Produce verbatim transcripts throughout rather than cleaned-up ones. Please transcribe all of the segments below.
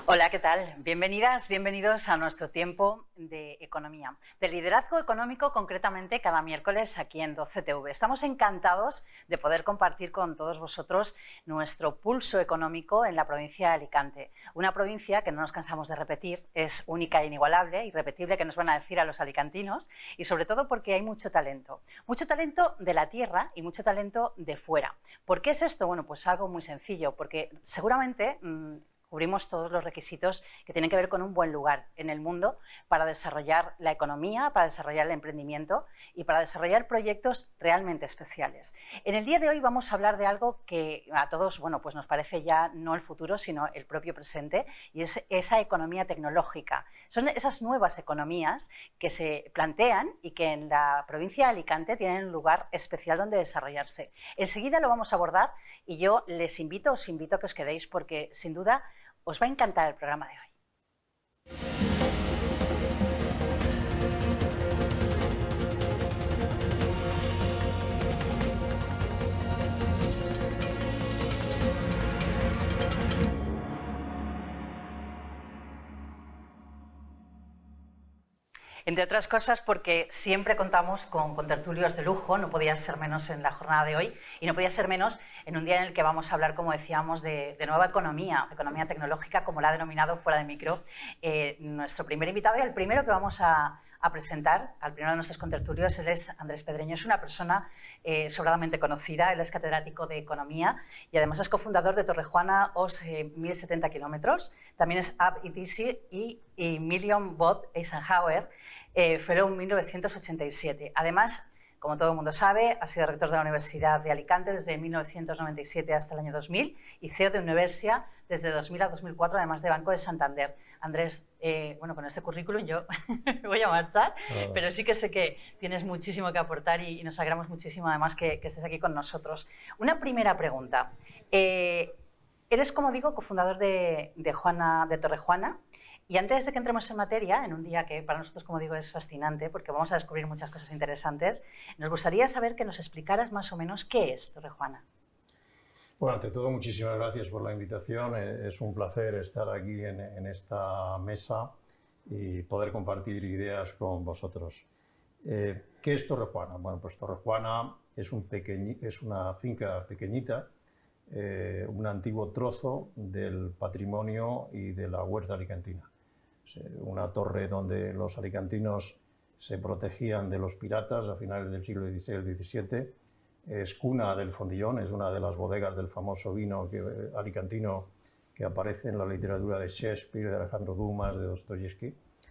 Hola, ¿qué tal? Bienvenidas, bienvenidos a nuestro tiempo de economía, de liderazgo económico, concretamente cada miércoles aquí en doce T V. Estamos encantados de poder compartir con todos vosotros nuestro pulso económico en la provincia de Alicante, una provincia que no nos cansamos de repetir, es única e inigualable, irrepetible, que nos van a decir a los alicantinos, y sobre todo porque hay mucho talento, mucho talento de la tierra y mucho talento de fuera. ¿Por qué es esto? Bueno, pues algo muy sencillo, porque seguramente mmm, cubrimos todos los requisitos que tienen que ver con un buen lugar en el mundo para desarrollar la economía, para desarrollar el emprendimiento y para desarrollar proyectos realmente especiales. En el día de hoy vamos a hablar de algo que a todos, bueno, pues nos parece ya no el futuro, sino el propio presente, y es esa economía tecnológica. Son esas nuevas economías que se plantean y que en la provincia de Alicante tienen un lugar especial donde desarrollarse. Enseguida lo vamos a abordar y yo les invito, os invito a que os quedéis porque sin duda os va a encantar el programa de hoy. Entre otras cosas porque siempre contamos con, con tertulios de lujo, no podía ser menos en la jornada de hoy y no podía ser menos en un día en el que vamos a hablar, como decíamos, de, de nueva economía, economía tecnológica, como la ha denominado fuera de micro eh, nuestro primer invitado, y el primero que vamos a, a presentar, al primero de nuestros contertulios, él es Andrés Pedreño. Es una persona eh, sobradamente conocida, él es catedrático de Economía y además es cofundador de Torrejuana O S eh, mil setenta kilómetros, también es App E T C y, y Million Bot Eisenhower, eh, Fellow en mil novecientos ochenta y siete. Además, como todo el mundo sabe, ha sido rector de la Universidad de Alicante desde mil novecientos noventa y siete hasta el año dos mil y C E O de Universia desde dos mil a dos mil cuatro, además de Banco de Santander. Andrés, eh, bueno, con este currículum yo me voy a marchar, oh. pero sí que sé que tienes muchísimo que aportar y, y nos alegramos muchísimo además que, que estés aquí con nosotros. Una primera pregunta. Eh, eres, como digo, cofundador de, de, Juana, de Torrejuana. Y antes de que entremos en materia, en un día que para nosotros, como digo, es fascinante porque vamos a descubrir muchas cosas interesantes, nos gustaría saber que nos explicaras más o menos qué es Torrejuana. Bueno, ante todo, muchísimas gracias por la invitación. Es un placer estar aquí en, en esta mesa y poder compartir ideas con vosotros. Eh, ¿Qué es Torrejuana? Bueno, pues Torrejuana es, un pequeñi, es una finca pequeñita, eh, un antiguo trozo del patrimonio y de la huerta alicantina. Una torre donde los alicantinos se protegían de los piratas a finales del siglo dieciséis diecisiete. Es cuna del Fondillón, es una de las bodegas del famoso vino que, alicantino que aparece en la literatura de Shakespeare, de Alejandro Dumas, de Dostoyevsky.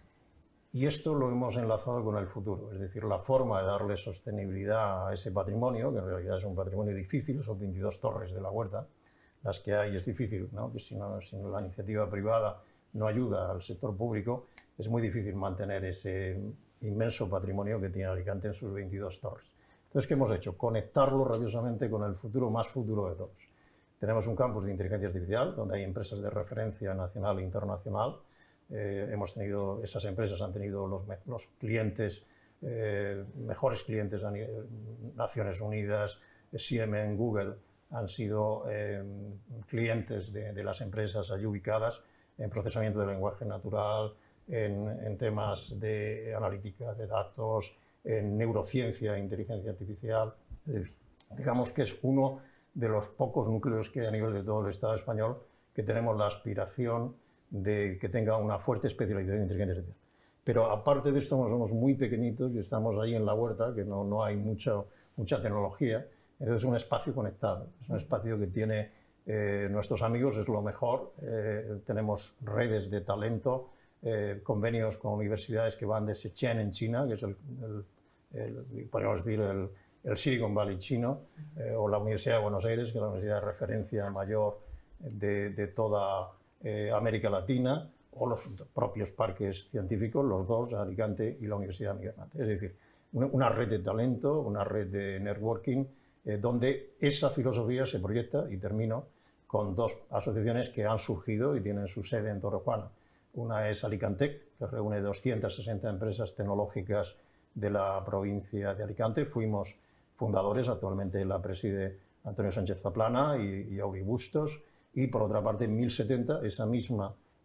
Y esto lo hemos enlazado con el futuro, es decir, la forma de darle sostenibilidad a ese patrimonio, que en realidad es un patrimonio difícil, son veintidós torres de la huerta, las que hay es difícil, ¿no? Que si no, si la iniciativa privada no ayuda al sector público, es muy difícil mantener ese inmenso patrimonio que tiene Alicante en sus veintidós torres. Entonces, ¿qué hemos hecho? Conectarlo rabiosamente con el futuro más futuro de todos. Tenemos un campus de inteligencia artificial, donde hay empresas de referencia nacional e internacional. Eh, hemos tenido, esas empresas han tenido los, los clientes, eh, mejores clientes a nivel, Naciones Unidas, Siemens, Google, han sido eh, clientes de, de las empresas allí ubicadas en procesamiento de lenguaje natural, en, en temas de analítica de datos, en neurociencia e inteligencia artificial. Es decir, digamos que es uno de los pocos núcleos que hay a nivel de todo el Estado español que tenemos la aspiración de que tenga una fuerte especialización en inteligencia artificial. Pero aparte de esto, somos muy pequeñitos y estamos ahí en la huerta, que no, no hay mucho, mucha tecnología. Entonces es un espacio conectado, es un espacio que tiene eh, nuestros amigos, es lo mejor. Eh, tenemos redes de talento, eh, convenios con universidades que van de Shenzhen en China, que es el, el, el podríamos decir el, el Silicon Valley chino, eh, o la Universidad de Buenos Aires, que es la universidad de referencia mayor de, de toda eh, América Latina, o los propios parques científicos, los dos, Alicante y la Universidad de Miguel Hernández. Es decir, una, una red de talento, una red de networking, eh, donde esa filosofía se proyecta, y termino, con dos asociaciones que han surgido y tienen su sede en Torrejuana. Una es Alicantec, que reúne doscientas sesenta empresas tecnológicas de la provincia de Alicante. Fuimos fundadores, actualmente la preside Antonio Sánchez Zaplana y, y Auri Bustos. Y por otra parte, mil setenta, esa misma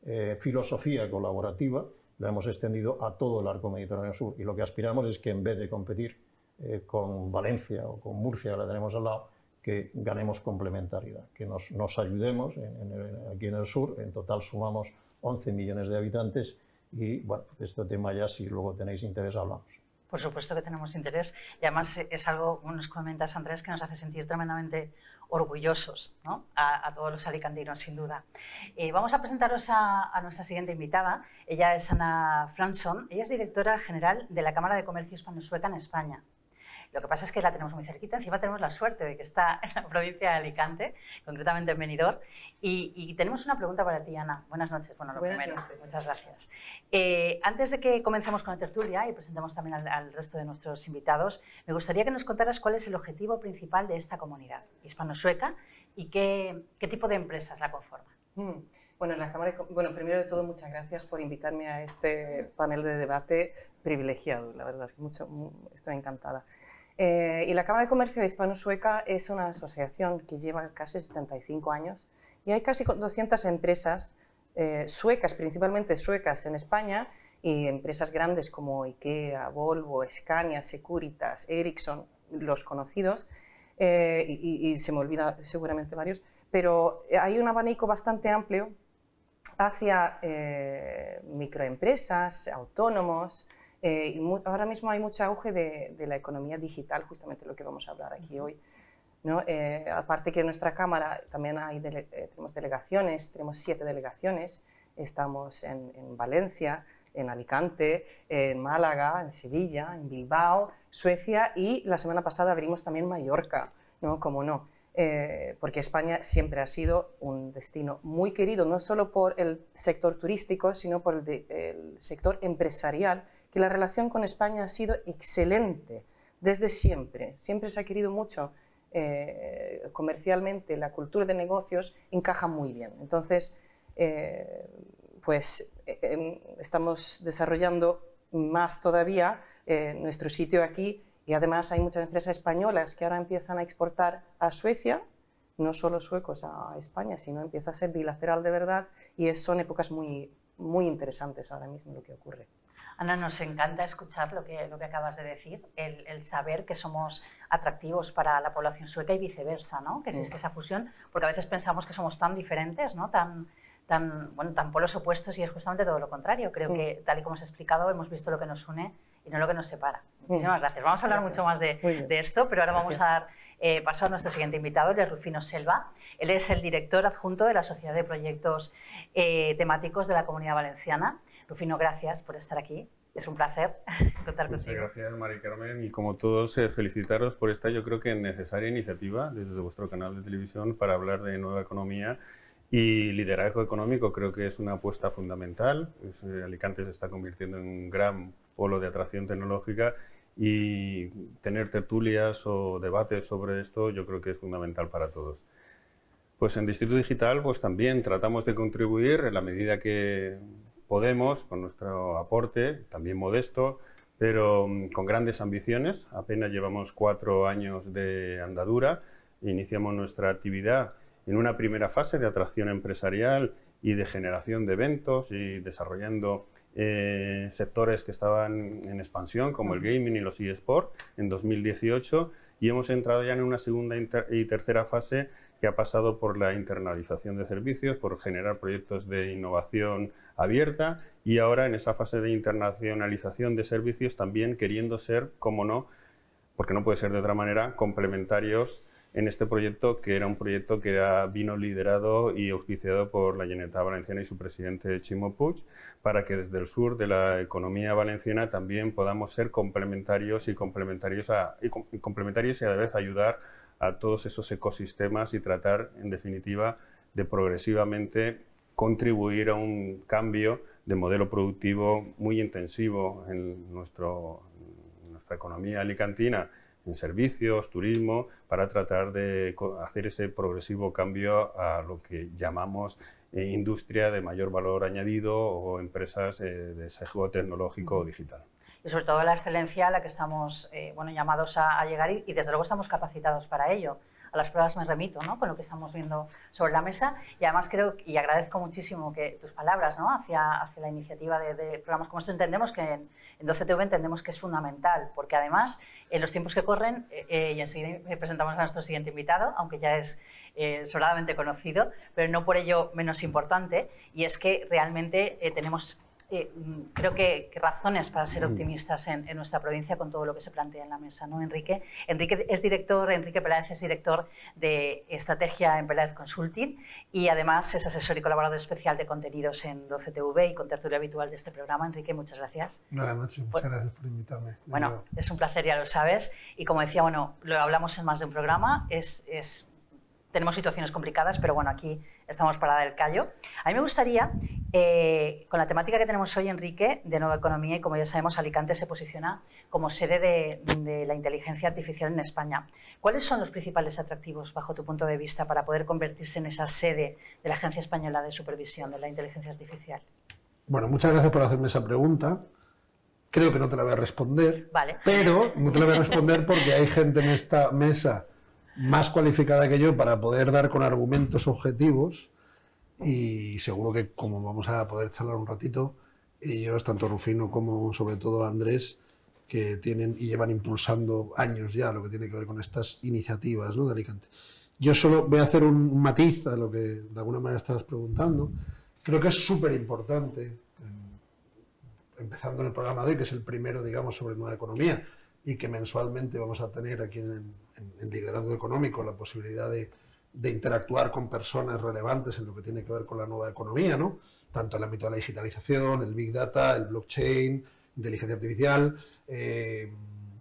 eh, filosofía colaborativa la hemos extendido a todo el arco Mediterráneo Sur, y lo que aspiramos es que en vez de competir eh, con Valencia o con Murcia, la tenemos al lado, que ganemos complementariedad, que nos, nos ayudemos en, en el, aquí en el sur. En total sumamos once millones de habitantes y, bueno, de este tema ya, si luego tenéis interés, hablamos. Por supuesto que tenemos interés, y además es algo, como nos comentas, Andrés, que nos hace sentir tremendamente orgullosos, ¿no? a, a todos los alicantinos, sin duda. Eh, vamos a presentaros a, a nuestra siguiente invitada. Ella es Ana Fransson, ella es directora general de la Cámara de Comercio Hispano-Sueca en España. Lo que pasa es que la tenemos muy cerquita, encima tenemos la suerte de que está en la provincia de Alicante, concretamente en Benidorm, y, y tenemos una pregunta para ti, Ana. Buenas noches. Bueno, lo Buenas primero, noches. Muchas gracias. Eh, antes de que comencemos con la tertulia y presentemos también al, al resto de nuestros invitados, me gustaría que nos contaras cuál es el objetivo principal de esta comunidad hispano-sueca y qué, qué tipo de empresas la conforman. Mm. Bueno, la Cámara de, bueno, primero de todo, muchas gracias por invitarme a este panel de debate privilegiado. La verdad es que mucho, estoy encantada. Eh, y la Cámara de Comercio Hispano-Sueca es una asociación que lleva casi setenta y cinco años y hay casi doscientas empresas eh, suecas, principalmente suecas en España, y empresas grandes como IKEA, Volvo, Scania, Securitas, Ericsson, los conocidos, eh, y, y se me olvida seguramente varios, pero hay un abanico bastante amplio hacia eh, microempresas, autónomos. Eh, y mu ahora mismo hay mucho auge de, de la economía digital, justamente lo que vamos a hablar aquí hoy, ¿no? Eh, aparte que en nuestra Cámara también hay dele eh, tenemos delegaciones, tenemos siete delegaciones, estamos en, en Valencia, en Alicante, en Málaga, en Sevilla, en Bilbao, Suecia, y la semana pasada abrimos también Mallorca, ¿no? Como no, eh, porque España siempre ha sido un destino muy querido, no solo por el sector turístico, sino por el, de, el sector empresarial, que la relación con España ha sido excelente desde siempre. Siempre se ha querido mucho eh, comercialmente, la cultura de negocios encaja muy bien. Entonces, eh, pues eh, estamos desarrollando más todavía eh, nuestro sitio aquí, y además hay muchas empresas españolas que ahora empiezan a exportar a Suecia, no solo suecos a España, sino empieza a ser bilateral de verdad, y es, son épocas muy, muy interesantes ahora mismo lo que ocurre. Ana, nos encanta escuchar lo que, lo que acabas de decir, el, el saber que somos atractivos para la población sueca y viceversa, ¿no? Que existe esa fusión, porque a veces pensamos que somos tan diferentes, ¿no? Tan, tan, bueno, tan polos opuestos, y es justamente todo lo contrario. Creo que, tal y como has explicado, hemos visto lo que nos une y no lo que nos separa. Muchísimas gracias. Vamos a hablar Gracias. mucho más de, de esto, pero ahora vamos a dar eh, paso a nuestro siguiente invitado, él es Rufino Selva. Él es el director adjunto de la Sociedad de Proyectos eh, Temáticos de la Comunidad Valenciana. Rufino, gracias por estar aquí. Es un placer contar Muchas contigo. gracias, Mari Carmen. Y como todos, eh, felicitaros por esta, yo creo que necesaria iniciativa desde vuestro canal de televisión para hablar de nueva economía y liderazgo económico. Creo que es una apuesta fundamental. Es, eh, Alicante se está convirtiendo en un gran polo de atracción tecnológica, y tener tertulias o debates sobre esto yo creo que es fundamental para todos. Pues en Distrito Digital pues también tratamos de contribuir en la medida que podemos, con nuestro aporte, también modesto, pero con grandes ambiciones. Apenas llevamos cuatro años de andadura. Iniciamos nuestra actividad en una primera fase de atracción empresarial y de generación de eventos, y desarrollando eh, sectores que estaban en expansión, como el gaming y los eSports, en dos mil dieciocho, y hemos entrado ya en una segunda y tercera fase que ha pasado por la internalización de servicios, por generar proyectos de innovación abierta, y ahora en esa fase de internacionalización de servicios también queriendo ser, como no, porque no puede ser de otra manera, complementarios en este proyecto, que era un proyecto que era, vino liderado y auspiciado por la Generalitat Valenciana y su presidente Ximo Puig, para que desde el sur de la economía valenciana también podamos ser complementarios y complementarios, a, y complementarios y a la vez ayudar a todos esos ecosistemas, y tratar, en definitiva, de progresivamente contribuir a un cambio de modelo productivo muy intensivo en, nuestro, en nuestra economía alicantina, en servicios, turismo, para tratar de hacer ese progresivo cambio a lo que llamamos eh, industria de mayor valor añadido, o empresas eh, de sesgo tecnológico o digital. Y sobre todo la excelencia a la que estamos eh, bueno, llamados a, a llegar, y, y desde luego estamos capacitados para ello. a las pruebas me remito, ¿no? Con lo que estamos viendo sobre la mesa, y además creo y agradezco muchísimo que tus palabras, ¿no? hacia, hacia la iniciativa de, de programas como esto. Entendemos que en, en doce T V entendemos que es fundamental, porque además en los tiempos que corren, eh, y enseguida presentamos a nuestro siguiente invitado, aunque ya es eh, sobradamente conocido, pero no por ello menos importante, y es que realmente eh, tenemos Eh, creo que, que razones para ser optimistas en, en nuestra provincia con todo lo que se plantea en la mesa, ¿no, Enrique? Enrique es director, Enrique Peláez es director de estrategia en Peláez Consulting y además es asesor y colaborador especial de contenidos en doce T V y con tertulia habitual de este programa. Enrique, muchas gracias. Buenas noches, muchas Bueno, gracias por invitarme. Bueno, nuevo. es un placer, ya lo sabes, y como decía, bueno, lo hablamos en más de un programa, es, es, tenemos situaciones complicadas, pero bueno, aquí estamos para dar el callo. A mí me gustaría, eh, con la temática que tenemos hoy, Enrique, de nueva economía, y como ya sabemos, Alicante se posiciona como sede de, de la inteligencia artificial en España. ¿Cuáles son los principales atractivos, bajo tu punto de vista, para poder convertirse en esa sede de la Agencia Española de Supervisión de la Inteligencia Artificial? Bueno, muchas gracias por hacerme esa pregunta. Creo que no te la voy a responder, Vale. pero no te la voy a responder porque hay gente en esta mesa más cualificada que yo para poder dar con argumentos objetivos, y seguro que como vamos a poder charlar un ratito, ellos, tanto Rufino como sobre todo Andrés, que tienen y llevan impulsando años ya lo que tiene que ver con estas iniciativas, ¿no?, de Alicante. Yo solo voy a hacer un matiz a lo que de alguna manera estabas preguntando. Creo que es súper importante, empezando en el programa de hoy, que es el primero, digamos, sobre nueva economía, y que mensualmente vamos a tener aquí en, en, en Liderazgo Económico la posibilidad de, de interactuar con personas relevantes en lo que tiene que ver con la nueva economía, ¿no? Tanto en el ámbito de la digitalización, el Big Data, el blockchain, inteligencia artificial, eh,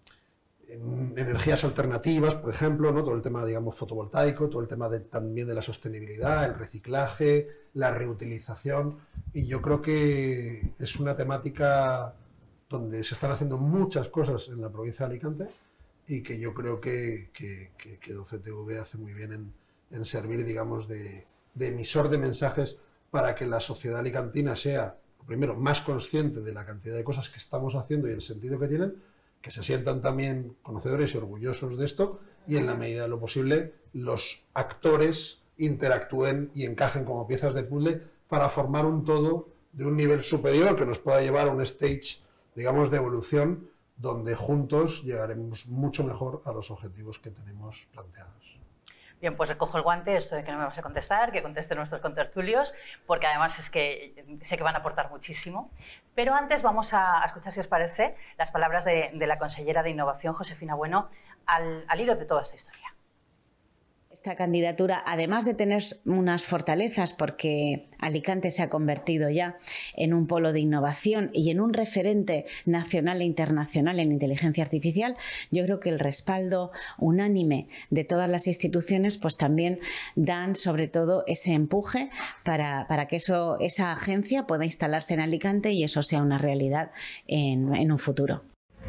en energías alternativas, por ejemplo, ¿no? Todo el tema, digamos, fotovoltaico, todo el tema de, también de la sostenibilidad, el reciclaje, la reutilización, y yo creo que es una temática donde se están haciendo muchas cosas en la provincia de Alicante y que yo creo que, que, que, que doce T V hace muy bien en, en servir, digamos, de, de emisor de mensajes para que la sociedad alicantina sea, primero, más consciente de la cantidad de cosas que estamos haciendo y el sentido que tienen, que se sientan también conocedores y orgullosos de esto, y en la medida de lo posible los actores interactúen y encajen como piezas de puzzle para formar un todo de un nivel superior que nos pueda llevar a un stage, digamos, de evolución, donde juntos llegaremos mucho mejor a los objetivos que tenemos planteados. Bien, pues recojo el guante, esto de que no me vas a contestar, que contesten nuestros contertulios, porque además es que sé que van a aportar muchísimo. Pero antes vamos a escuchar, si os parece, las palabras de, de la consellera de Innovación, Josefina Bueno, al, al hilo de toda esta historia. Esta candidatura, además de tener unas fortalezas, porque Alicante se ha convertido ya en un polo de innovación y en un referente nacional e internacional en inteligencia artificial, yo creo que el respaldo unánime de todas las instituciones pues también dan sobre todo ese empuje para, para que eso, esa agencia pueda instalarse en Alicante y eso sea una realidad en, en un futuro.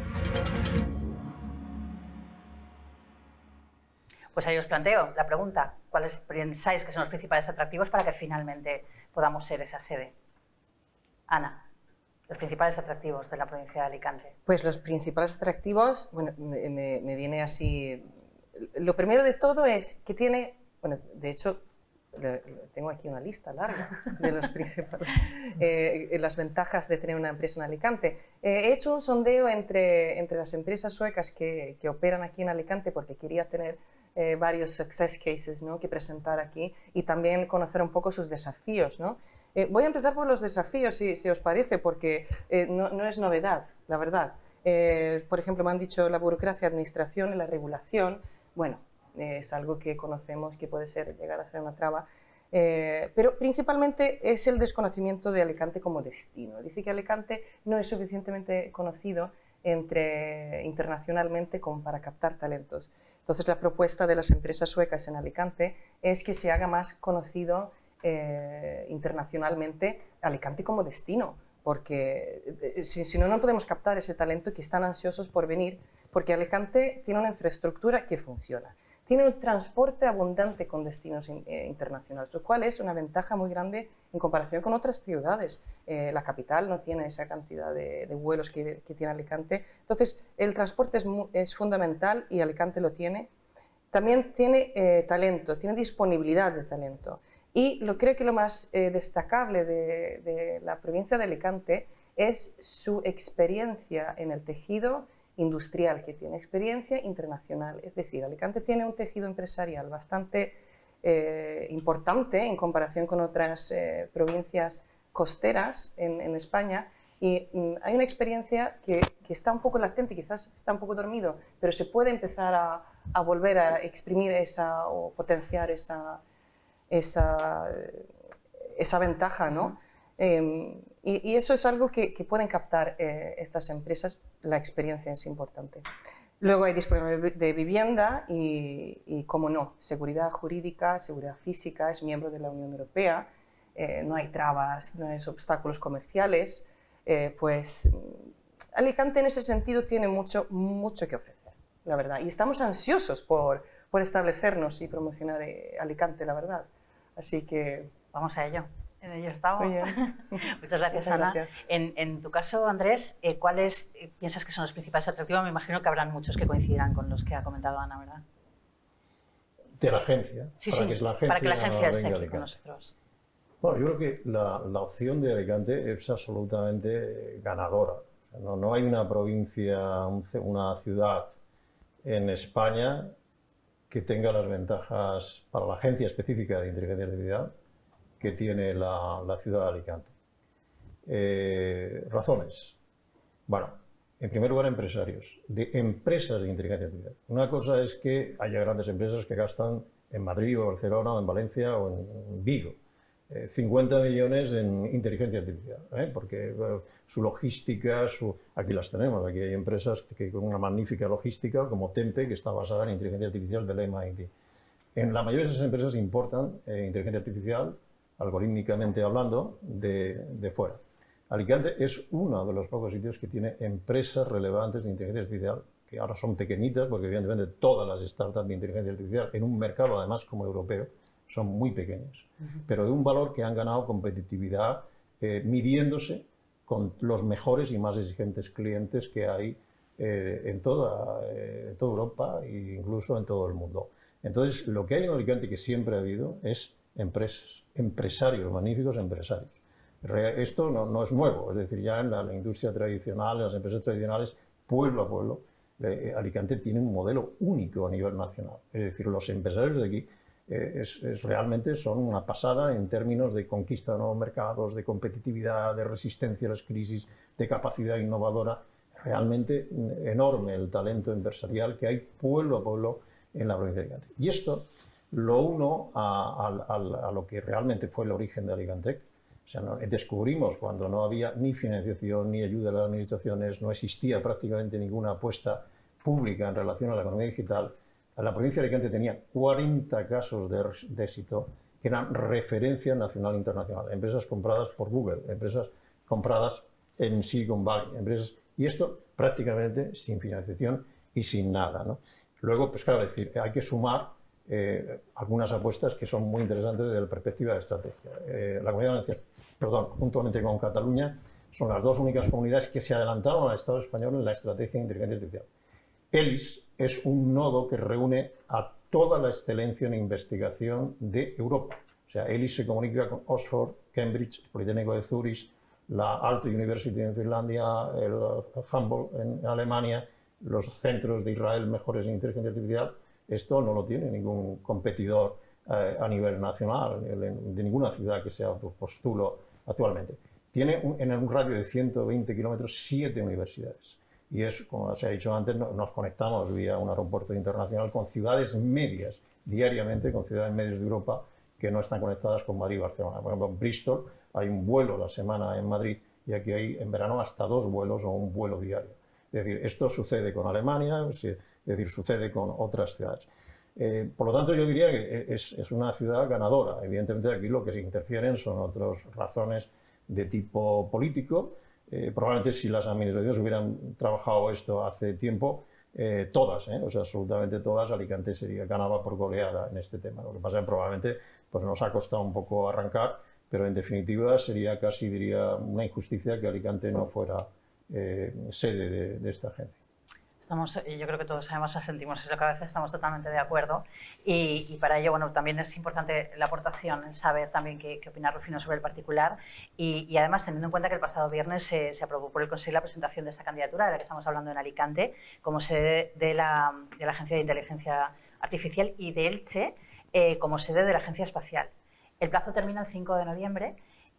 Pues ahí os planteo la pregunta, ¿cuáles pensáis que son los principales atractivos para que finalmente podamos ser esa sede? Ana, los principales atractivos de la provincia de Alicante. Pues los principales atractivos, bueno, me, me, me viene así... Lo primero de todo es que tiene, bueno, de hecho, tengo aquí una lista larga de los principales, eh, las ventajas de tener una empresa en Alicante. Eh, he hecho un sondeo entre, entre las empresas suecas que, que operan aquí en Alicante porque quería tener Eh, varios success cases, ¿no?, que presentar aquí y también conocer un poco sus desafíos, ¿no? Eh, voy a empezar por los desafíos, si, si os parece, porque eh, no, no es novedad, la verdad. Eh, por ejemplo, me han dicho la burocracia, administración y la regulación. Bueno, eh, es algo que conocemos que puede ser, llegar a ser una traba, eh, pero principalmente es el desconocimiento de Alicante como destino. Dice que Alicante no es suficientemente conocido entre, internacionalmente como para captar talentos. Entonces, la propuesta de las empresas suecas en Alicante es que se haga más conocido eh, internacionalmente Alicante como destino, porque eh, si, si no, no podemos captar ese talento que están ansiosos por venir, porque Alicante tiene una infraestructura que funciona, tiene un transporte abundante con destinos in, eh, internacionales, lo cual es una ventaja muy grande en comparación con otras ciudades. Eh, la capital no tiene esa cantidad de, de vuelos que, que tiene Alicante. Entonces, el transporte es, muy, es fundamental y Alicante lo tiene. también tiene eh, talento, tiene disponibilidad de talento. Y lo, creo que lo más eh, destacable de, de la provincia de Alicante es su experiencia en el tejido industrial, que tiene experiencia internacional. Es decir, Alicante tiene un tejido empresarial bastante eh, importante en comparación con otras eh, provincias costeras en, en España, y mm, hay una experiencia que, que está un poco latente, quizás está un poco dormido, pero se puede empezar a, a volver a exprimir esa o potenciar esa, esa, esa ventaja, ¿no? Eh, y, y eso es algo que, que pueden captar eh, estas empresas, la experiencia es importante. Luego hay disponibilidad de vivienda y, y, como no, seguridad jurídica, seguridad física, es miembro de la Unión Europea, eh, no hay trabas, no hay obstáculos comerciales, eh, pues Alicante en ese sentido tiene mucho, mucho que ofrecer, la verdad. Y estamos ansiosos por, por establecernos y promocionar eh, Alicante, la verdad. Así que vamos a ello. En ello estamos. Muy bien. Muchas gracias, Muchas Ana. gracias. En, en tu caso, Andrés, eh, ¿cuáles eh, piensas que son los principales atractivos? Me imagino que habrán muchos que coincidirán con los que ha comentado Ana, ¿verdad? De la agencia. Sí, para sí, que es la agencia, para que la agencia esté venga aquí con Alicante. nosotros. Bueno, yo creo que la, la opción de Alicante es absolutamente ganadora. O sea, no, no hay una provincia, un, una ciudad en España que tenga las ventajas para la agencia específica de inteligencia artificial que tiene la, la ciudad de Alicante. Eh, razones. Bueno, en primer lugar, empresarios, de empresas de inteligencia artificial. Una cosa es que haya grandes empresas que gastan en Madrid o Barcelona o en Valencia o en Vigo eh, cincuenta millones en inteligencia artificial, ¿eh? Porque bueno, su logística, su... aquí las tenemos, aquí hay empresas que con una magnífica logística como Tempe, que está basada en inteligencia artificial del M I T. En la mayoría de esas empresas importan eh, inteligencia artificial, algorítmicamente hablando, de, de fuera. Alicante es uno de los pocos sitios que tiene empresas relevantes de inteligencia artificial, que ahora son pequeñitas, porque evidentemente todas las startups de inteligencia artificial, en un mercado además como el europeo, son muy pequeños, uh-huh. pero de un valor que han ganado competitividad eh, midiéndose con los mejores y más exigentes clientes que hay eh, en, toda, eh, en toda Europa e incluso en todo el mundo. Entonces, lo que hay en Alicante, que siempre ha habido, es empresas, empresarios, magníficos empresarios. Esto no, no es nuevo, es decir, ya en la, la industria tradicional, en las empresas tradicionales, pueblo a pueblo, eh, Alicante tiene un modelo único a nivel nacional. Es decir, los empresarios de aquí eh, es, es, realmente son una pasada en términos de conquista de nuevos mercados, de competitividad, de resistencia a las crisis, de capacidad innovadora. Realmente enorme el talento empresarial que hay pueblo a pueblo en la provincia de Alicante. Y esto lo uno a, a, a, a lo que realmente fue el origen de Alicantec. O sea, no, descubrimos cuando no había ni financiación ni ayuda de las administraciones, no existía prácticamente ninguna apuesta pública en relación a la economía digital. La provincia de Alicante tenía cuarenta casos de, de éxito que eran referencia nacional e internacional. Empresas compradas por Google, empresas compradas en Silicon Valley, empresas, y esto prácticamente sin financiación y sin nada, ¿no? Luego, pues claro, decir, hay que sumar eh, algunas apuestas que son muy interesantes desde la perspectiva de estrategia. Eh, la Comunidad Valenciana, perdón, juntamente con Cataluña, son las dos únicas comunidades que se adelantaron al Estado español en la estrategia de inteligencia artificial. ELIS es un nodo que reúne a toda la excelencia en investigación de Europa. O sea, ELIS se comunica con Oxford, Cambridge, el Politécnico de Zurich, la Aalto University en Finlandia, el Humboldt en Alemania, los centros de Israel mejores en inteligencia artificial. Esto no lo tiene ningún competidor eh, a nivel nacional, de ninguna ciudad que se autopostulo actualmente. Tiene un, en un radio de ciento veinte kilómetros siete universidades. Y es, como se ha dicho antes, nos conectamos vía un aeropuerto internacional con ciudades medias, diariamente con ciudades medias de Europa que no están conectadas con Madrid y Barcelona. Por ejemplo, en Bristol hay un vuelo la semana en Madrid y aquí hay en verano hasta dos vuelos o un vuelo diario. Es decir, esto sucede con Alemania, es decir, sucede con otras ciudades. Eh, por lo tanto, yo diría que es, es una ciudad ganadora. Evidentemente, aquí lo que se interfieren son otras razones de tipo político. Eh, probablemente si las administraciones hubieran trabajado esto hace tiempo, eh, todas, eh, o sea, absolutamente todas, Alicante sería, ganaba por goleada en este tema. Lo que pasa es que probablemente pues, nos ha costado un poco arrancar, pero en definitiva sería casi, diría, una injusticia que Alicante no fuera eh, sede de, de esta agencia. Estamos, yo creo que todos además sentimos eso, que a veces estamos totalmente de acuerdo y, y para ello, bueno, también es importante la aportación, el saber también qué, qué opina Rufino sobre el particular y, y además teniendo en cuenta que el pasado viernes se, se aprobó por el Consejo la presentación de esta candidatura de la que estamos hablando en Alicante como sede de la, de la Agencia de Inteligencia Artificial y de Elche eh, como sede de la Agencia Espacial. El plazo termina el cinco de noviembre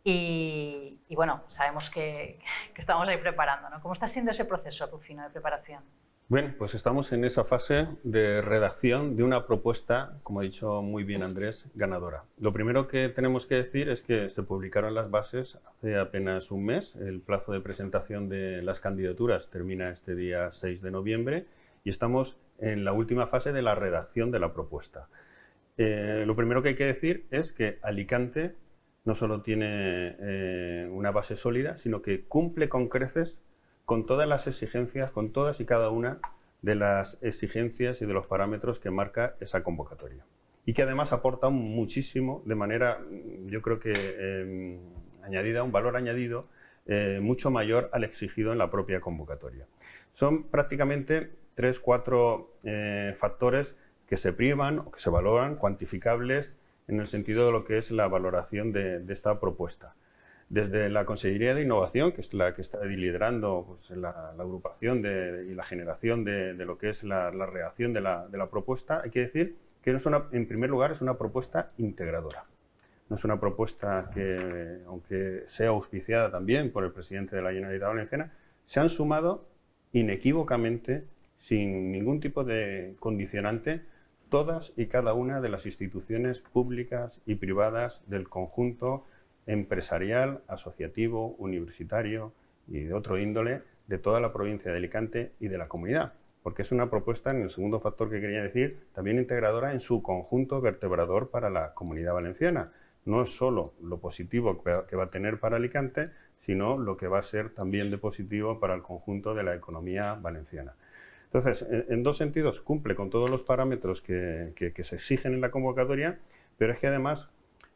y, y bueno, sabemos que, que estamos ahí preparando, ¿no? ¿Cómo está siendo ese proceso, Rufino, de preparación? Bien, pues estamos en esa fase de redacción de una propuesta, como ha dicho muy bien Andrés, ganadora. Lo primero que tenemos que decir es que se publicaron las bases hace apenas un mes. El plazo de presentación de las candidaturas termina este día seis de noviembre y estamos en la última fase de la redacción de la propuesta. Eh, lo primero que hay que decir es que Alicante no solo tiene eh, una base sólida, sino que cumple con creces con todas las exigencias, con todas y cada una de las exigencias y de los parámetros que marca esa convocatoria. Y que además aporta muchísimo, de manera, yo creo que eh, añadida, un valor añadido eh, mucho mayor al exigido en la propia convocatoria. Son prácticamente tres, cuatro eh, factores que se priman o que se valoran, cuantificables, en el sentido de lo que es la valoración de, de esta propuesta. Desde la Consejería de Innovación, que es la que está liderando pues, la, la agrupación de, y la generación de, de lo que es la, la redacción de la, de la propuesta, hay que decir que no es una, en primer lugar es una propuesta integradora. No es una propuesta que, aunque sea auspiciada también por el presidente de la Generalitat Valenciana, se han sumado inequívocamente, sin ningún tipo de condicionante, todas y cada una de las instituciones públicas y privadas del conjunto empresarial, asociativo, universitario y de otro índole de toda la provincia de Alicante y de la comunidad, porque es una propuesta, en el segundo factor que quería decir, también integradora en su conjunto vertebrador para la Comunidad Valenciana. No es solo lo positivo que va a tener para Alicante, sino lo que va a ser también de positivo para el conjunto de la economía valenciana. Entonces, en, en dos sentidos, cumple con todos los parámetros que, que, que se exigen en la convocatoria, pero es que además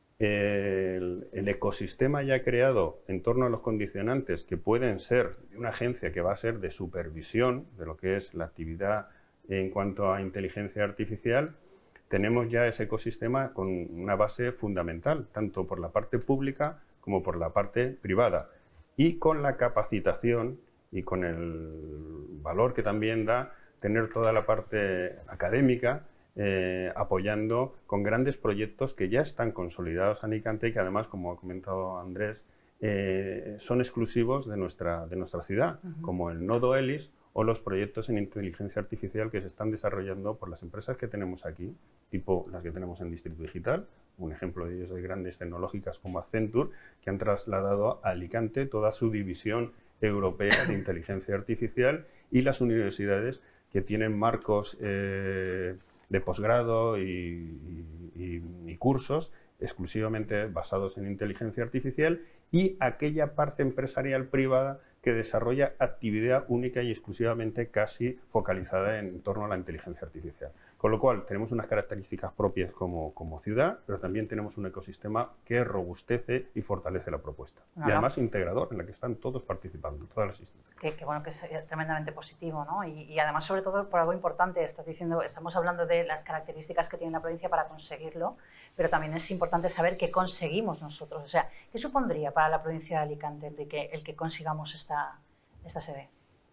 El, el ecosistema ya creado en torno a los condicionantes que pueden ser de una agencia que va a ser de supervisión de lo que es la actividad en cuanto a inteligencia artificial, tenemos ya ese ecosistema con una base fundamental, tanto por la parte pública como por la parte privada, y con la capacitación y con el valor que también da tener toda la parte académica Eh, apoyando con grandes proyectos que ya están consolidados en Alicante y que además, como ha comentado Andrés, eh, son exclusivos de nuestra, de nuestra ciudad, uh-huh. como el nodo ELIS o los proyectos en inteligencia artificial que se están desarrollando por las empresas que tenemos aquí, tipo las que tenemos en Distrito Digital, un ejemplo de ellos de grandes tecnológicas como Accenture, que han trasladado a Alicante toda su división europea de inteligencia artificial, y las universidades que tienen marcos eh, de posgrado y, y, y cursos exclusivamente basados en inteligencia artificial, y aquella parte empresarial privada que desarrolla actividad única y exclusivamente casi focalizada en torno a la inteligencia artificial. Con lo cual tenemos unas características propias como, como ciudad, pero también tenemos un ecosistema que robustece y fortalece la propuesta. Ajá. Y además integrador, en la que están todos participando, todas las instituciones. Que, que bueno, que es tremendamente positivo, ¿no? Y, y además, sobre todo, por algo importante, estás diciendo, estamos hablando de las características que tiene la provincia para conseguirlo, pero también es importante saber qué conseguimos nosotros. O sea, ¿qué supondría para la provincia de Alicante el, de que, el que consigamos esta, esta sede?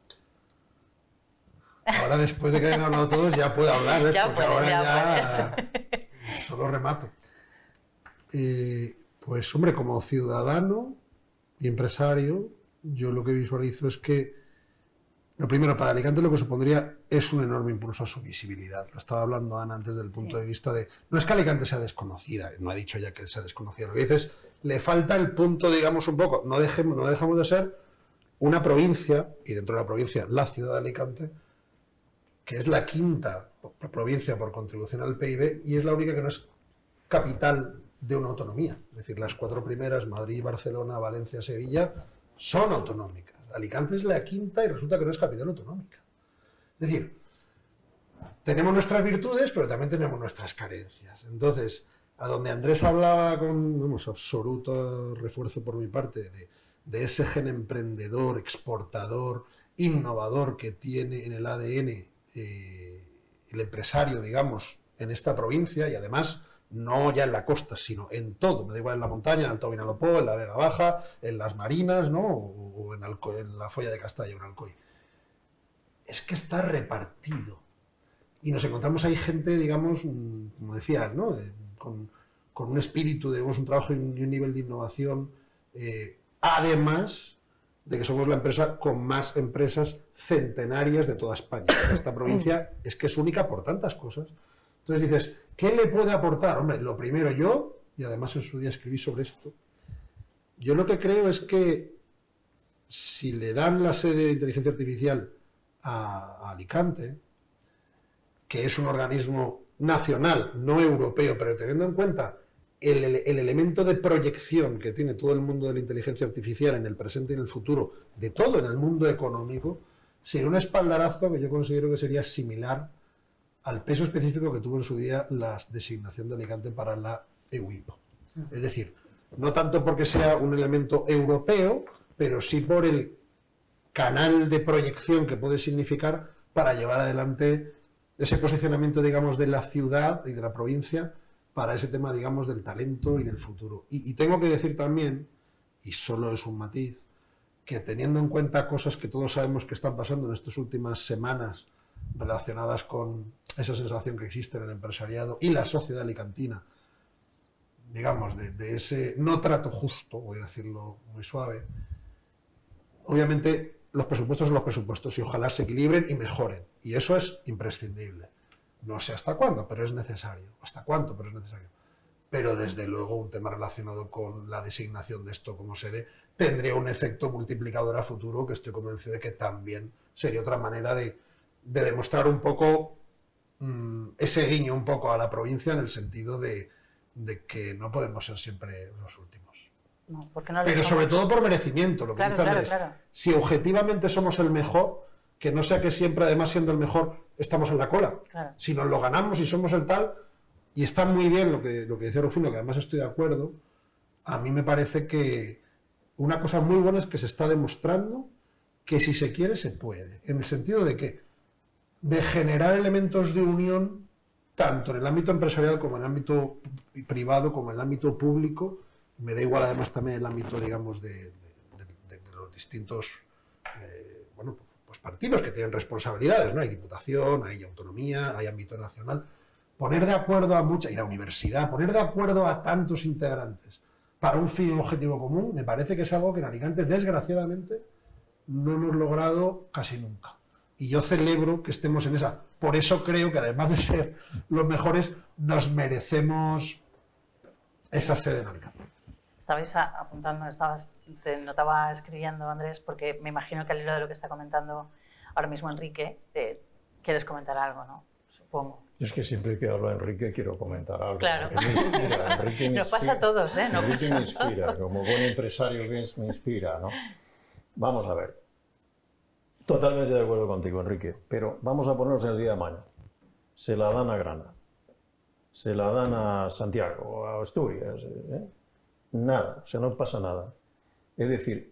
Ahora, después de que hayan hablado todos, ya puedo hablar, ¿ves? Ya Porque puedes, ahora ya, ya solo remato. Eh, pues, hombre, como ciudadano y empresario, yo lo que visualizo es que, lo primero, para Alicante lo que supondría es un enorme impulso a su visibilidad. Lo estaba hablando Ana antes del punto sí. de vista de... No es que Alicante sea desconocida, no ha dicho ya que sea desconocida, lo que dice es, le falta el punto, digamos, un poco, no, dejemos, no dejamos de ser una provincia, y dentro de la provincia, la ciudad de Alicante, que es la quinta provincia por contribución al P I B y es la única que no es capital de una autonomía. Es decir, las cuatro primeras, Madrid, Barcelona, Valencia, Sevilla, son autonómicas. Alicante es la quinta y resulta que no es capital autonómica. Es decir, tenemos nuestras virtudes, pero también tenemos nuestras carencias. Entonces, a donde Andrés hablaba con, vamos, absoluto refuerzo por mi parte, de, de ese gen emprendedor, exportador, innovador que tiene en el A D N eh, el empresario, digamos, en esta provincia, y además no ya en la costa, sino en todo, me da igual en la montaña, en Alto Vinalopó, en la Vega Baja, en las Marinas, ¿no? o, o en, Alco, en la Folla de Castalla, en Alcoy. Es que está repartido. Y nos encontramos ahí gente, digamos, como decía, ¿no? Eh, con, con un espíritu, digamos, un trabajo y un, y un nivel de innovación, eh, además de que somos la empresa con más empresas centenarias de toda España. Esta provincia es que es única por tantas cosas. Entonces dices, ¿qué le puede aportar? Hombre, lo primero yo, y además en su día escribí sobre esto, yo lo que creo es que si le dan la sede de inteligencia artificial a, a Alicante, que es un organismo nacional, no europeo, pero teniendo en cuenta el, el, el elemento de proyección que tiene todo el mundo de la inteligencia artificial en el presente y en el futuro, de todo en el mundo económico, sería un espaldarazo que yo considero que sería similar al peso específico que tuvo en su día la designación de Alicante para la EUIPO. Es decir, no tanto porque sea un elemento europeo, pero sí por el canal de proyección que puede significar para llevar adelante ese posicionamiento, digamos, de la ciudad y de la provincia para ese tema, digamos, del talento y del futuro. Y, y tengo que decir también, y solo es un matiz, que teniendo en cuenta cosas que todos sabemos que están pasando en estas últimas semanas relacionadas con esa sensación que existe en el empresariado y la sociedad alicantina, digamos, de, de ese no trato justo, voy a decirlo muy suave, obviamente los presupuestos son los presupuestos y ojalá se equilibren y mejoren. Y eso es imprescindible. No sé hasta cuándo, pero es necesario. Hasta cuánto, pero es necesario. Pero desde luego un tema relacionado con la designación de esto como sede tendría un efecto multiplicador a futuro que estoy convencido de que también sería otra manera de, de demostrar un poco mmm, ese guiño un poco a la provincia en el sentido de, de que no podemos ser siempre los últimos. No, porque no pero somos. Sobre todo por merecimiento, lo que claro, dice claro, Andrés. claro. Si objetivamente somos el mejor, que no sea que siempre, además siendo el mejor, estamos en la cola. Claro. Si nos lo ganamos y somos el tal, y está muy bien lo que, lo que decía Rufino, que además estoy de acuerdo, a mí me parece que una cosa muy buena es que se está demostrando que si se quiere, se puede. En el sentido de que, de generar elementos de unión, tanto en el ámbito empresarial como en el ámbito privado, como en el ámbito público. Me da igual además también el ámbito, digamos, de, de, de, de los distintos eh, bueno, pues partidos que tienen responsabilidades, ¿no? Hay diputación, hay autonomía, hay ámbito nacional. Poner de acuerdo a mucha, y la universidad, poner de acuerdo a tantos integrantes para un fin y un objetivo común, me parece que es algo que en Alicante, desgraciadamente, no hemos logrado casi nunca. Y yo celebro que estemos en esa. Por eso creo que además de ser los mejores, nos merecemos esa sede en Alicante. Estabais apuntando, estabas, te notaba escribiendo, Andrés, porque me imagino que al hilo de lo que está comentando ahora mismo Enrique, eh, quieres comentar algo, ¿no? Supongo. Yo es que siempre que hablo de Enrique quiero comentar algo. Claro. Me inspira. Enrique me Nos pasa a todos, ¿eh? No Enrique pasa me inspira, como buen empresario que es, me inspira, ¿no? Vamos a ver. Totalmente de acuerdo contigo, Enrique, pero vamos a ponernos en el día de mañana. Se la dan a Granada, se la dan a Santiago o a Asturias, ¿eh? Nada, o sea, no pasa nada. Es decir,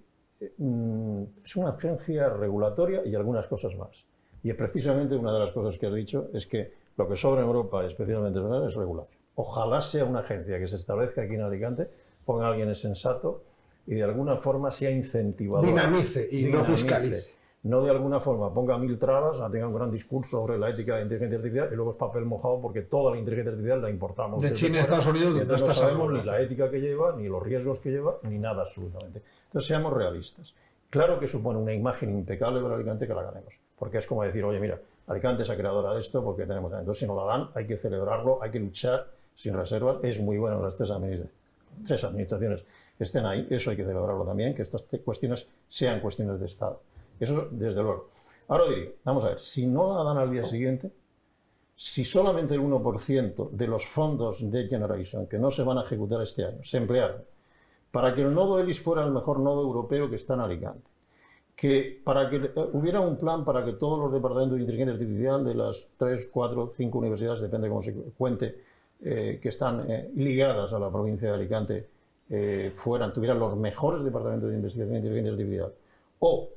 es una agencia regulatoria y algunas cosas más. Y precisamente una de las cosas que has dicho es que lo que sobra en Europa, especialmente en España, es regulación. Ojalá sea una agencia que se establezca aquí en Alicante, ponga a alguien sensato y de alguna forma sea incentivador. Dinamice y dinamice, no fiscalice. No de alguna forma ponga mil trabas, tenga un gran discurso sobre la ética de la inteligencia artificial y luego es papel mojado porque toda la inteligencia artificial la importamos. De China a Estados Unidos, y no no sabemos ni la la ética que lleva, ni los riesgos que lleva, ni nada absolutamente. Entonces seamos realistas. Claro que supone una imagen impecable para Alicante que la ganemos, porque es como decir, oye, mira, Alicante es la creadora de esto porque tenemos... Entonces si nos la dan, hay que celebrarlo, hay que luchar sin reservas. Es muy bueno que las tres administraciones, tres administraciones estén ahí, eso hay que celebrarlo también, que estas cuestiones sean cuestiones de Estado. Eso desde luego. Ahora diría, vamos a ver, si no la dan al día siguiente, si solamente el uno por ciento de los fondos de Generation que no se van a ejecutar este año se emplearon para que el nodo ELIS fuera el mejor nodo europeo que está en Alicante, que para que hubiera un plan para que todos los departamentos de inteligencia artificial de las tres, cuatro, cinco universidades, depende cómo se cuente, eh, que están eh, ligadas a la provincia de Alicante, eh, fueran, tuvieran los mejores departamentos de investigación de inteligencia artificial, o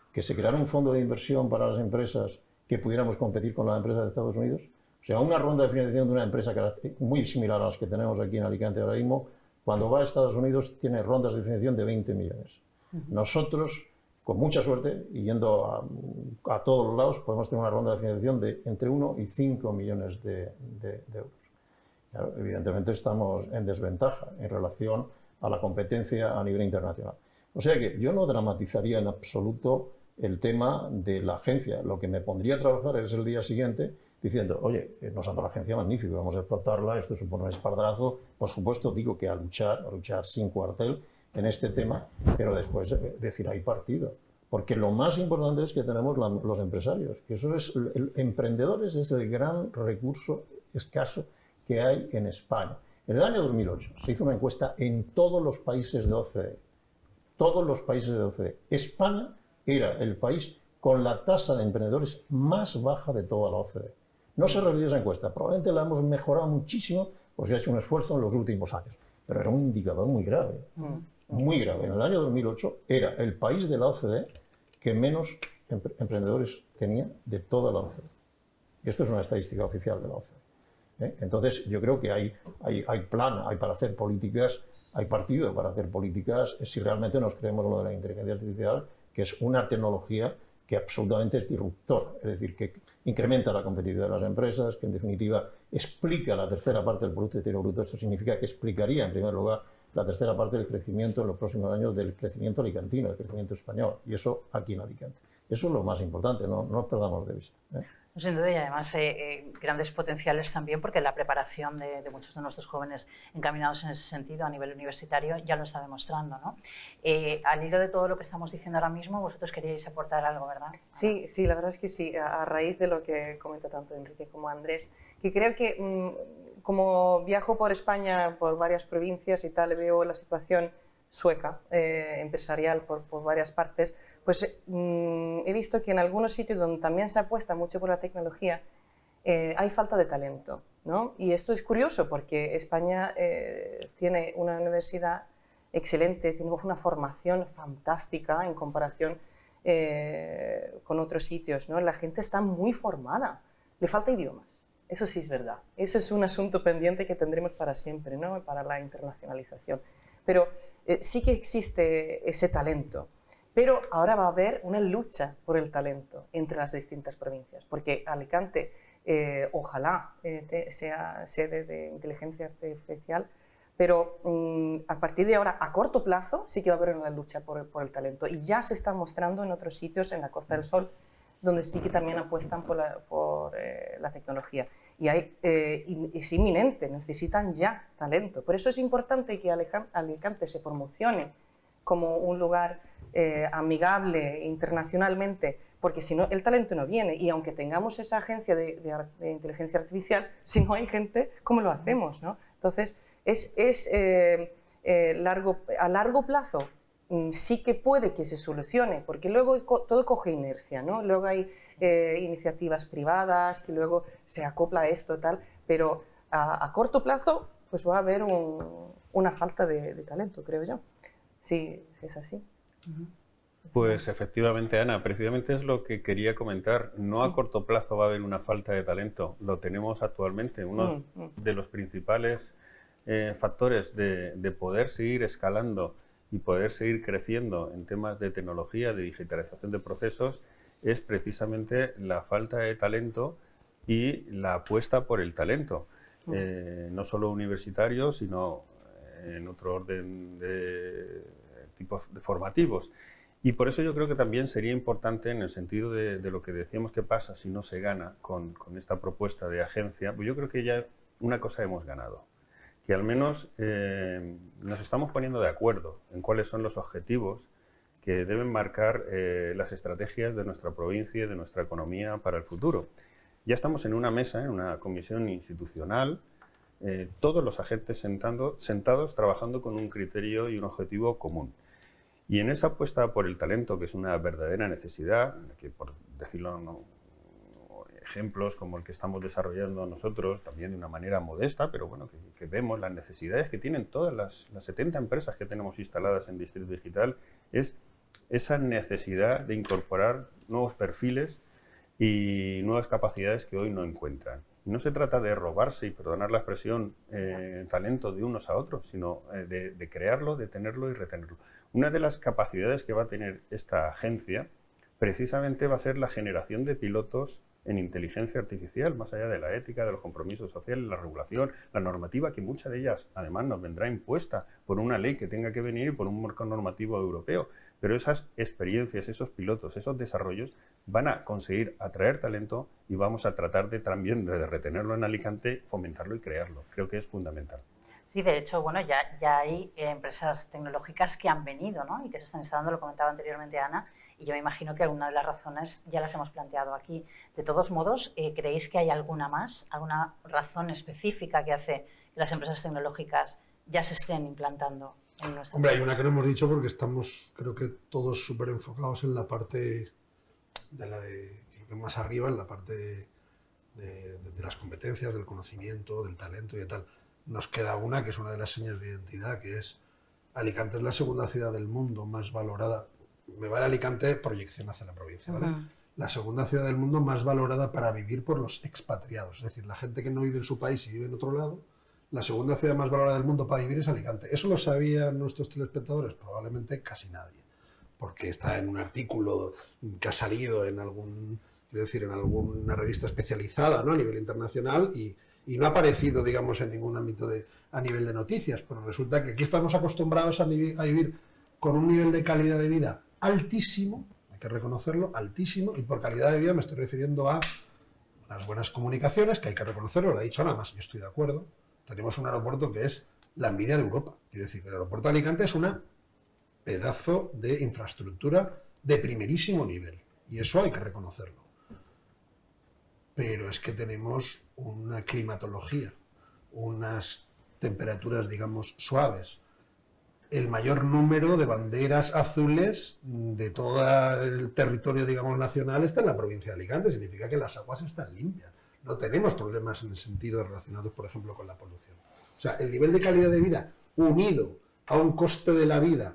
que se creara un fondo de inversión para las empresas que pudiéramos competir con las empresas de Estados Unidos. O sea, una ronda de financiación de una empresa muy similar a las que tenemos aquí en Alicante ahora mismo, cuando va a Estados Unidos tiene rondas de financiación de veinte millones. Uh-huh. Nosotros, con mucha suerte, y yendo a, a todos los lados, podemos tener una ronda de financiación de entre uno y cinco millones de, de, de euros. Claro, evidentemente estamos en desventaja en relación a la competencia a nivel internacional. O sea que yo no dramatizaría en absoluto el tema de la agencia. Lo que me pondría a trabajar es el día siguiente diciendo, oye, nos ha dado la agencia magnífica, vamos a explotarla, esto supone un espaldarazo. Por supuesto, digo que a luchar, a luchar sin cuartel en este tema, pero después eh, decir, hay partido. Porque lo más importante es que tenemos la, los empresarios, que eso es, el, el, emprendedores es el gran recurso escaso que hay en España. En el año dos mil ocho se hizo una encuesta en todos los países de O C D E. Todos los países de O C D E. España era el país con la tasa de emprendedores más baja de toda la O C D E. No se realizó esa encuesta. Probablemente la hemos mejorado muchísimo porque se ha hecho un esfuerzo en los últimos años. Pero era un indicador muy grave. Muy grave. En el año dos mil ocho era el país de la O C D E que menos empre emprendedores tenía de toda la O C D E. Y esto es una estadística oficial de la O C D E. ¿Eh? Entonces, yo creo que hay, hay, hay plan, hay para hacer políticas, hay partido para hacer políticas si realmente nos creemos lo de la inteligencia artificial, que es una tecnología que absolutamente es disruptor, es decir, que incrementa la competitividad de las empresas, que en definitiva explica la tercera parte del Producto Interior Bruto. Esto significa que explicaría, en primer lugar, la tercera parte del crecimiento en los próximos años, del crecimiento alicantino, del crecimiento español, y eso aquí en Alicante. Eso es lo más importante, no, no nos perdamos de vista, ¿eh? Sin duda, y además eh, eh, grandes potenciales también, porque la preparación de, de muchos de nuestros jóvenes encaminados en ese sentido a nivel universitario ya lo está demostrando, ¿no? Eh, al hilo de todo lo que estamos diciendo ahora mismo, vosotros queríais aportar algo, ¿verdad? Sí, sí, la verdad es que sí, a, a raíz de lo que comenta tanto Enrique como Andrés, que creo que mmm, como viajo por España, por varias provincias y tal, veo la situación sueca, eh, empresarial por, por varias partes, pues mmm, he visto que en algunos sitios donde también se apuesta mucho por la tecnología, eh, hay falta de talento, ¿no? Y esto es curioso porque España eh, tiene una universidad excelente, tenemos una formación fantástica en comparación eh, con otros sitios, ¿no? La gente está muy formada, le falta idiomas, eso sí es verdad. Ese es un asunto pendiente que tendremos para siempre, ¿no? Para la internacionalización. Pero eh, sí que existe ese talento. Pero ahora va a haber una lucha por el talento entre las distintas provincias, porque Alicante, eh, ojalá eh, te, sea sede de inteligencia artificial, pero um, a partir de ahora, a corto plazo, sí que va a haber una lucha por, por el talento. Y ya se está mostrando en otros sitios, en la Costa del Sol, donde sí que también apuestan por la, por, eh, la tecnología. Y hay, eh, es inminente, necesitan ya talento. Por eso es importante que Alicante se promocione como un lugar eh, amigable internacionalmente, porque si no, el talento no viene. Y aunque tengamos esa agencia de, de, de inteligencia artificial, si no hay gente, ¿cómo lo hacemos, no? Entonces, es, es eh, eh, largo, a largo plazo mm, sí que puede que se solucione, porque luego co todo coge inercia, ¿no? Luego hay eh, iniciativas privadas que luego se acopla a esto, tal, pero a, a corto plazo pues va a haber un, una falta de, de talento, creo yo. Sí, sí es así. Pues efectivamente, Ana, precisamente es lo que quería comentar. No a corto plazo va a haber una falta de talento, lo tenemos actualmente. Uno de los principales eh, factores de, de poder seguir escalando y poder seguir creciendo en temas de tecnología, de digitalización de procesos, es precisamente la falta de talento y la apuesta por el talento. Eh, no solo universitario, sino en otro orden de tipos de formativos. Y por eso yo creo que también sería importante, en el sentido de, de lo que decíamos que pasa si no se gana con, con esta propuesta de agencia, pues yo creo que ya una cosa hemos ganado, que al menos eh, nos estamos poniendo de acuerdo en cuáles son los objetivos que deben marcar eh, las estrategias de nuestra provincia y de nuestra economía para el futuro. Ya estamos en una mesa, en una comisión institucional, Eh, todos los agentes sentando, sentados trabajando con un criterio y un objetivo común. Y en esa apuesta por el talento, que es una verdadera necesidad, que por decirlo, no, ejemplos como el que estamos desarrollando nosotros, también de una manera modesta, pero bueno, que, que vemos las necesidades que tienen todas las, las setenta empresas que tenemos instaladas en Distrito Digital, es esa necesidad de incorporar nuevos perfiles y nuevas capacidades que hoy no encuentran. No se trata de robarse, y perdonar la expresión, eh, talento de unos a otros, sino eh, de, de crearlo, de tenerlo y retenerlo. Una de las capacidades que va a tener esta agencia precisamente va a ser la generación de pilotos en inteligencia artificial, más allá de la ética, de los compromisos sociales, la regulación, la normativa, que muchas de ellas además nos vendrá impuesta por una ley que tenga que venir y por un marco normativo europeo. Pero esas experiencias, esos pilotos, esos desarrollos van a conseguir atraer talento y vamos a tratar de también de retenerlo en Alicante, fomentarlo y crearlo. Creo que es fundamental. Sí, de hecho, bueno, ya, ya hay eh, empresas tecnológicas que han venido, ¿no? Y que se están instalando, lo comentaba anteriormente Ana, y yo me imagino que alguna de las razones ya las hemos planteado aquí. De todos modos, eh, ¿creéis que hay alguna más, alguna razón específica que hace que las empresas tecnológicas ya se estén implantando en nuestra Hombre, hay una que no hemos dicho porque estamos, creo que todos súper enfocados en la parte de la de, creo que más arriba, en la parte de, de, de las competencias, del conocimiento, del talento y de tal. Nos queda una que es una de las señas de identidad, que es Alicante es la segunda ciudad del mundo más valorada. Me vale Alicante, proyección hacia la provincia, ¿vale? Uh-huh. La segunda ciudad del mundo más valorada para vivir por los expatriados, es decir, la gente que no vive en su país y vive en otro lado. La segunda ciudad más valorada del mundo para vivir es Alicante. ¿Eso lo sabían nuestros telespectadores? Probablemente casi nadie, porque está en un artículo que ha salido en algún, quiero decir, en alguna revista especializada, ¿no? A nivel internacional y, y no ha aparecido, digamos, en ningún ámbito de, a nivel de noticias, pero resulta que aquí estamos acostumbrados a, a vivir con un nivel de calidad de vida altísimo, hay que reconocerlo, altísimo, y por calidad de vida me estoy refiriendo a unas buenas comunicaciones, que hay que reconocerlo, lo ha dicho Ana más, yo estoy de acuerdo. Tenemos un aeropuerto que es la envidia de Europa. Quiero decir, el aeropuerto de Alicante es un pedazo de infraestructura de primerísimo nivel. Y eso hay que reconocerlo. Pero es que tenemos una climatología, unas temperaturas, digamos, suaves. El mayor número de banderas azules de todo el territorio, digamos, nacional está en la provincia de Alicante. Significa que las aguas están limpias. No tenemos problemas en el sentido relacionados, por ejemplo, con la polución. O sea, el nivel de calidad de vida unido a un coste de la vida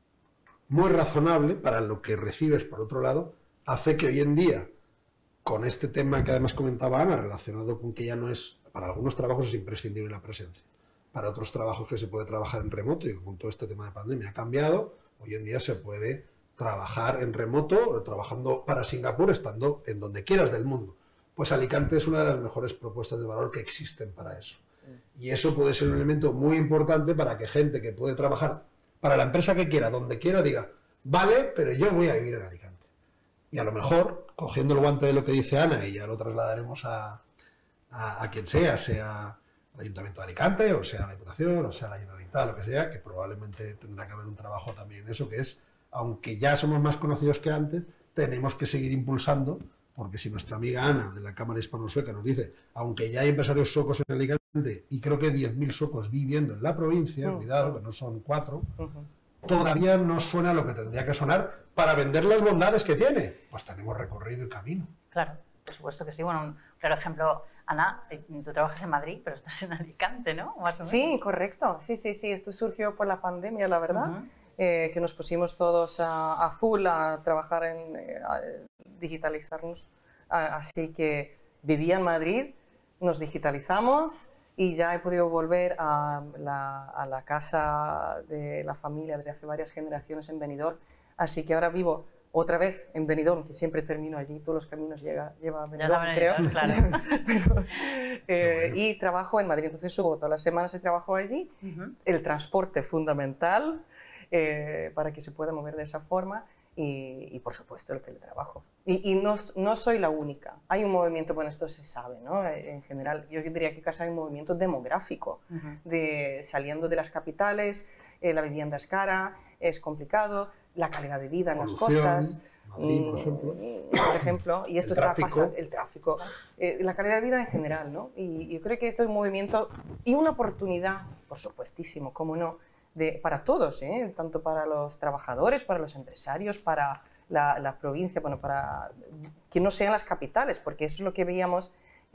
muy razonable para lo que recibes por otro lado, hace que hoy en día, con este tema que además comentaba Ana, relacionado con que ya no es, para algunos trabajos es imprescindible la presencia, para otros trabajos que se puede trabajar en remoto y con todo este tema de pandemia ha cambiado, hoy en día se puede trabajar en remoto, trabajando para Singapur, estando en donde quieras del mundo. Pues Alicante es una de las mejores propuestas de valor que existen para eso. Y eso puede ser un elemento muy importante para que gente que puede trabajar para la empresa que quiera, donde quiera, diga, vale, pero yo voy a vivir en Alicante. Y a lo mejor, cogiendo el guante de lo que dice Ana, y ya lo trasladaremos a, a, a quien sea, sea el Ayuntamiento de Alicante, o sea la Diputación, o sea la Generalitat, lo que sea, que probablemente tendrá que haber un trabajo también en eso, que es, aunque ya somos más conocidos que antes, tenemos que seguir impulsando. Porque si nuestra amiga Ana, de la Cámara Hispano-Sueca, nos dice, aunque ya hay empresarios suecos en Alicante, y creo que diez mil suecos viviendo en la provincia, uh-huh. cuidado, que no son cuatro, uh-huh. todavía no suena lo que tendría que sonar para vender las bondades que tiene. Pues tenemos recorrido y camino. Claro, por supuesto que sí. Bueno, un claro ejemplo, Ana, tú trabajas en Madrid, pero estás en Alicante, ¿no? Más o menos. Sí, correcto. Sí, sí, sí. Esto surgió por la pandemia, la verdad. Uh-huh. eh, que nos pusimos todos a, a full a trabajar en eh, a digitalizarnos. A, así que vivía en Madrid, nos digitalizamos y ya he podido volver a la, a la casa de la familia desde hace varias generaciones en Benidorm. Así que ahora vivo otra vez en Benidorm, que siempre termino allí, todos los caminos llega, lleva a Benidorm, creo. Claro. Pero, eh, y trabajo en Madrid, entonces subo todas las semanas y trabajo allí. Uh-huh. El transporte fundamental eh, para que se pueda mover de esa forma y, y por supuesto el teletrabajo. Y, y no, no soy la única, hay un movimiento, bueno, esto se sabe, ¿no? En general, yo diría que casi hay un movimiento demográfico, uh-huh. de saliendo de las capitales, eh, la vivienda es cara, es complicado, la calidad de vida en las costas, Madrid, por ejemplo, por ejemplo y esto el está tráfico, pasando, el tráfico, eh, la calidad de vida en general, ¿no? Y yo creo que esto es un movimiento y una oportunidad, por supuestísimo, cómo no, de, para todos, ¿eh? Tanto para los trabajadores, para los empresarios, para la, la provincia, bueno, para que no sean las capitales, porque eso es lo que veíamos,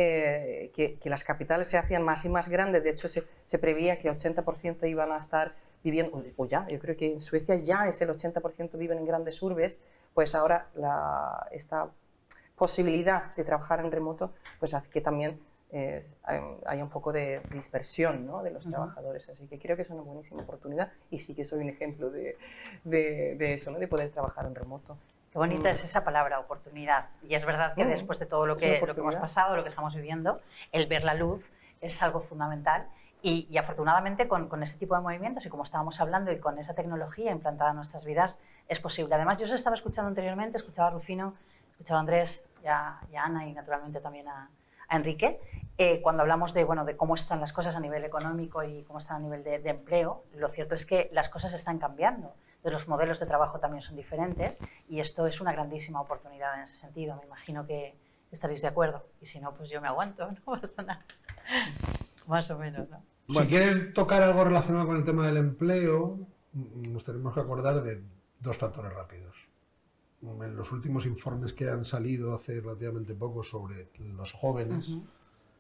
eh, que, que las capitales se hacían más y más grandes. De hecho, se, se preveía que ochenta por ciento iban a estar viviendo, o ya, yo creo que en Suecia ya es el ochenta por ciento viven en grandes urbes, pues ahora la, esta posibilidad de trabajar en remoto pues hace que también eh, haya un poco de dispersión, ¿no?, de los uh-huh. trabajadores. Así que creo que es una buenísima oportunidad y sí que soy un ejemplo de, de, de eso, ¿no?, de poder trabajar en remoto. Qué bonita mm. es esa palabra, oportunidad. Y es verdad que mm. después de todo lo que, lo que hemos pasado, lo que estamos viviendo, el ver la luz es algo fundamental. Y, y afortunadamente con, con este tipo de movimientos y como estábamos hablando y con esa tecnología implantada en nuestras vidas es posible. Además, yo os estaba escuchando anteriormente, escuchaba a Rufino, escuchaba a Andrés y a, y a Ana y naturalmente también a, a Enrique, eh, cuando hablamos de, bueno, de cómo están las cosas a nivel económico y cómo están a nivel de, de empleo. Lo cierto es que las cosas están cambiando. Los modelos de trabajo también son diferentes y esto es una grandísima oportunidad en ese sentido. Me imagino que estaréis de acuerdo y si no, pues yo me aguanto, no pasa nada. Más o menos, ¿no? Si Bueno. quieres tocar algo relacionado con el tema del empleo, nos tenemos que acordar de dos factores rápidos. En los últimos informes que han salido hace relativamente poco sobre los jóvenes, uh-huh.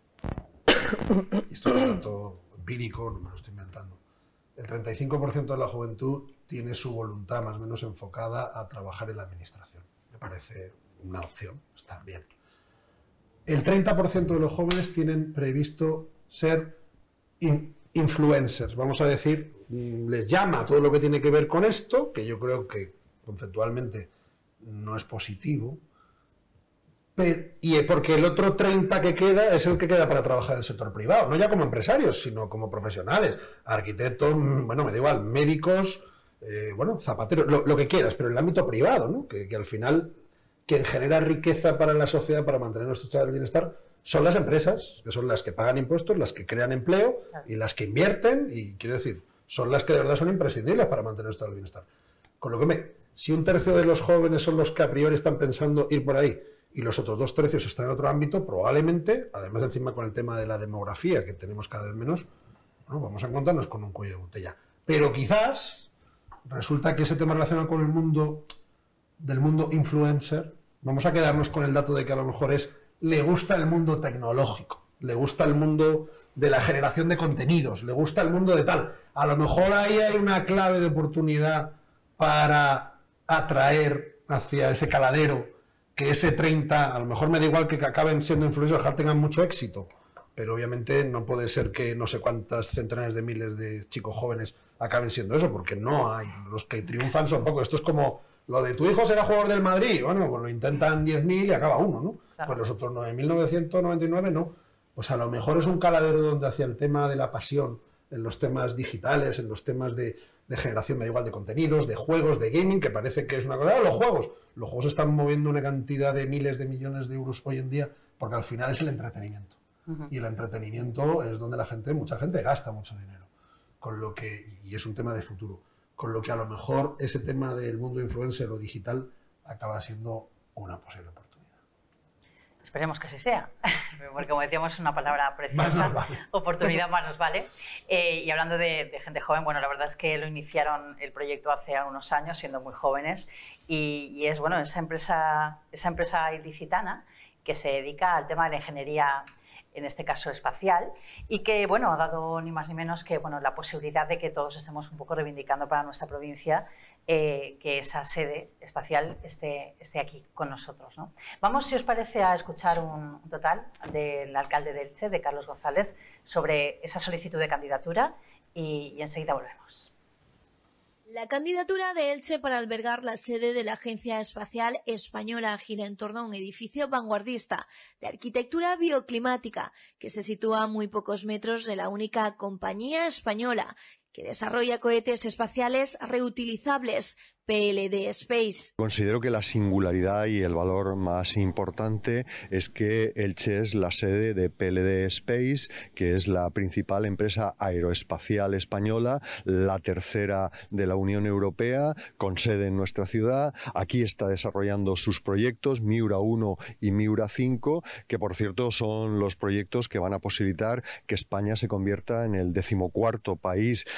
y esto es un dato empírico, no me lo estoy inventando, el treinta y cinco por ciento de la juventud tiene su voluntad más o menos enfocada a trabajar en la administración. Me parece una opción, está bien. El treinta por ciento de los jóvenes tienen previsto ser in influencers, vamos a decir, les llama todo lo que tiene que ver con esto, que yo creo que conceptualmente no es positivo, pero, y porque el otro treinta que queda es el que queda para trabajar en el sector privado, no ya como empresarios, sino como profesionales, arquitectos, bueno, me da igual, médicos, eh, bueno, zapateros, lo, lo que quieras, pero en el ámbito privado, ¿no? que, que al final quien genera riqueza para la sociedad, para mantener nuestro estado de bienestar, son las empresas, que son las que pagan impuestos, las que crean empleo y las que invierten, y quiero decir, son las que de verdad son imprescindibles para mantener nuestro estado de bienestar. Con lo que me, si un tercio de los jóvenes son los que a priori están pensando ir por ahí y los otros dos tercios están en otro ámbito, probablemente, además encima con el tema de la demografía que tenemos cada vez menos, bueno, vamos a encontrarnos con un cuello de botella. Pero quizás resulta que ese tema relacionado con el mundo del mundo influencer, vamos a quedarnos con el dato de que a lo mejor es le gusta el mundo tecnológico, le gusta el mundo de la generación de contenidos, le gusta el mundo de tal. A lo mejor ahí hay una clave de oportunidad para atraer hacia ese caladero, que ese treinta, a lo mejor me da igual que acaben siendo influencers, ojalá tengan mucho éxito, pero obviamente no puede ser que no sé cuántas centenares de miles de chicos jóvenes acaben siendo eso, porque no hay, los que triunfan son pocos. Esto es como lo de tu hijo será jugador del Madrid, bueno, pues lo intentan diez mil y acaba uno, ¿no? Claro. Pues los otros nueve mil novecientos noventa y nueve no. Pues a lo mejor es un caladero donde hacia el tema de la pasión, en los temas digitales, en los temas de, de generación, me da igual, de contenidos, de juegos, de gaming, que parece que es una cosa. ¡Ah, los juegos! Los juegos están moviendo una cantidad de miles de millones de euros hoy en día, porque al final es el entretenimiento. Uh-huh. Y el entretenimiento es donde la gente, mucha gente gasta mucho dinero. Con lo que, y es un tema de futuro, con lo que a lo mejor ese tema del mundo influencer o digital acaba siendo una posible oportunidad. Esperemos que así sea, porque como decíamos es una palabra preciosa, vale. Oportunidad más nos vale. Eh, y hablando de, de gente joven, bueno, la verdad es que lo iniciaron el proyecto hace unos años, siendo muy jóvenes, y, y es bueno esa empresa, esa empresa ilicitana que se dedica al tema de la ingeniería, en este caso espacial, y que bueno, ha dado ni más ni menos que bueno, la posibilidad de que todos estemos un poco reivindicando para nuestra provincia eh, que esa sede espacial esté, esté aquí con nosotros, ¿no? Vamos, si os parece, a escuchar un, un total del alcalde de Elche, de Carlos González, sobre esa solicitud de candidatura y, y enseguida volvemos. La candidatura de Elche para albergar la sede de la Agencia Espacial Española gira en torno a un edificio vanguardista de arquitectura bioclimática que se sitúa a muy pocos metros de la única compañía española que desarrolla cohetes espaciales reutilizables, P L D Space. Considero que la singularidad y el valor más importante es que Elche es la sede de P L D Space, que es la principal empresa aeroespacial española, la tercera de la Unión Europea, con sede en nuestra ciudad. Aquí está desarrollando sus proyectos, Miura uno y Miura cinco, que por cierto son los proyectos que van a posibilitar que España se convierta en el decimocuarto país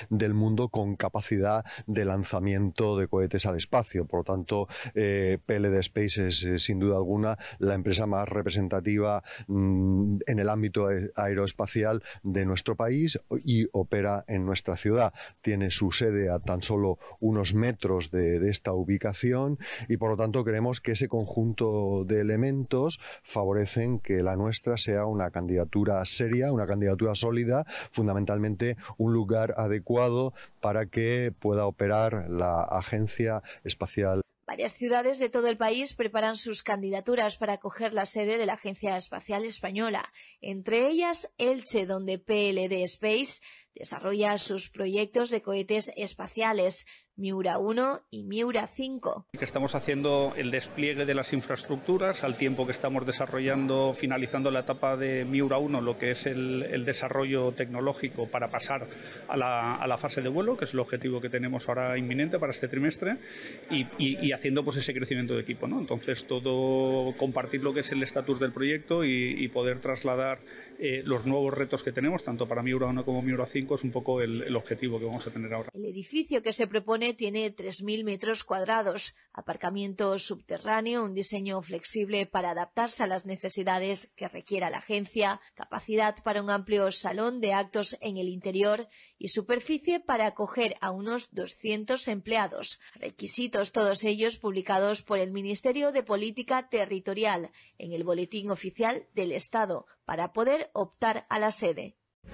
del mundo con capacidad de lanzamiento de cohetes al espacio. Por lo tanto, eh, P L D Space es eh, sin duda alguna la empresa más representativa mmm, en el ámbito aeroespacial de nuestro país y opera en nuestra ciudad. Tiene su sede a tan solo unos metros de, de esta ubicación y por lo tanto creemos que ese conjunto de elementos favorecen que la nuestra sea una candidatura seria, una candidatura sólida, fundamentalmente un lugar adecuado para que pueda operar la Agencia Espacial. Varias ciudades de todo el país preparan sus candidaturas para acoger la sede de la Agencia Espacial Española, entre ellas Elche, donde P L D Space desarrolla sus proyectos de cohetes espaciales, Miura uno y Miura cinco. Que estamos haciendo el despliegue de las infraestructuras al tiempo que estamos desarrollando, finalizando la etapa de Miura uno, lo que es el, el desarrollo tecnológico para pasar a la, a la fase de vuelo, que es el objetivo que tenemos ahora inminente para este trimestre, y, y, y haciendo pues ese crecimiento de equipo, ¿no? Entonces todo, compartir lo que es el estatus del proyecto y, y poder trasladar eh, los nuevos retos que tenemos, tanto para Miura uno como Miura cinco, es un poco el, el objetivo que vamos a tener ahora. El edificio que se propone tiene tres mil metros cuadrados, aparcamiento subterráneo, un diseño flexible para adaptarse a las necesidades que requiera la agencia, capacidad para un amplio salón de actos en el interior y superficie para acoger a unos doscientos empleados. Requisitos todos ellos publicados por el Ministerio de Política Territorial en el Boletín Oficial del Estado para poder optar a la sede.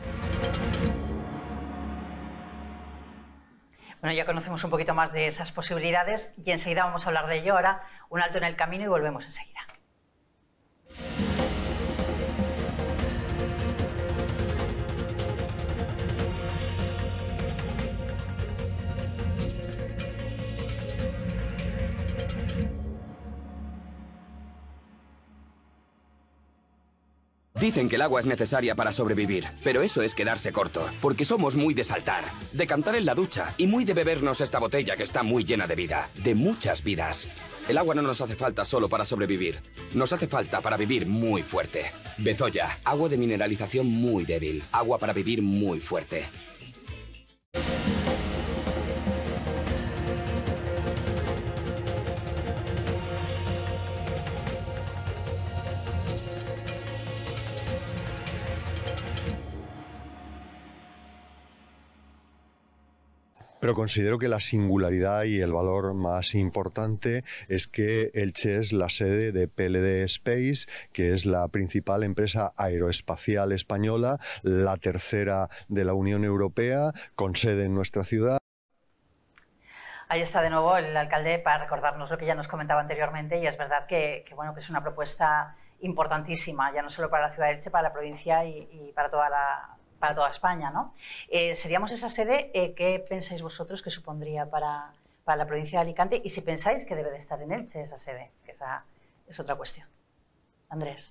Bueno, ya conocemos un poquito más de esas posibilidades y enseguida vamos a hablar de ello. Ahora, un alto en el camino y volvemos enseguida. Dicen que el agua es necesaria para sobrevivir, pero eso es quedarse corto, porque somos muy de saltar, de cantar en la ducha y muy de bebernos esta botella que está muy llena de vida, de muchas vidas. El agua no nos hace falta solo para sobrevivir, nos hace falta para vivir muy fuerte. Bezoya, agua de mineralización muy débil, agua para vivir muy fuerte. Pero considero que la singularidad y el valor más importante es que Elche es la sede de P L D Space, que es la principal empresa aeroespacial española, la tercera de la Unión Europea, con sede en nuestra ciudad. Ahí está de nuevo el alcalde para recordarnos lo que ya nos comentaba anteriormente, y es verdad que, que, bueno, que es una propuesta importantísima, ya no solo para la ciudad de Elche, para la provincia y, y para toda la... para toda España, ¿no? Eh, seríamos esa sede, eh, ¿qué pensáis vosotros que supondría para, para la provincia de Alicante? Y si pensáis que debe de estar en Elche esa sede, que esa es otra cuestión. Andrés.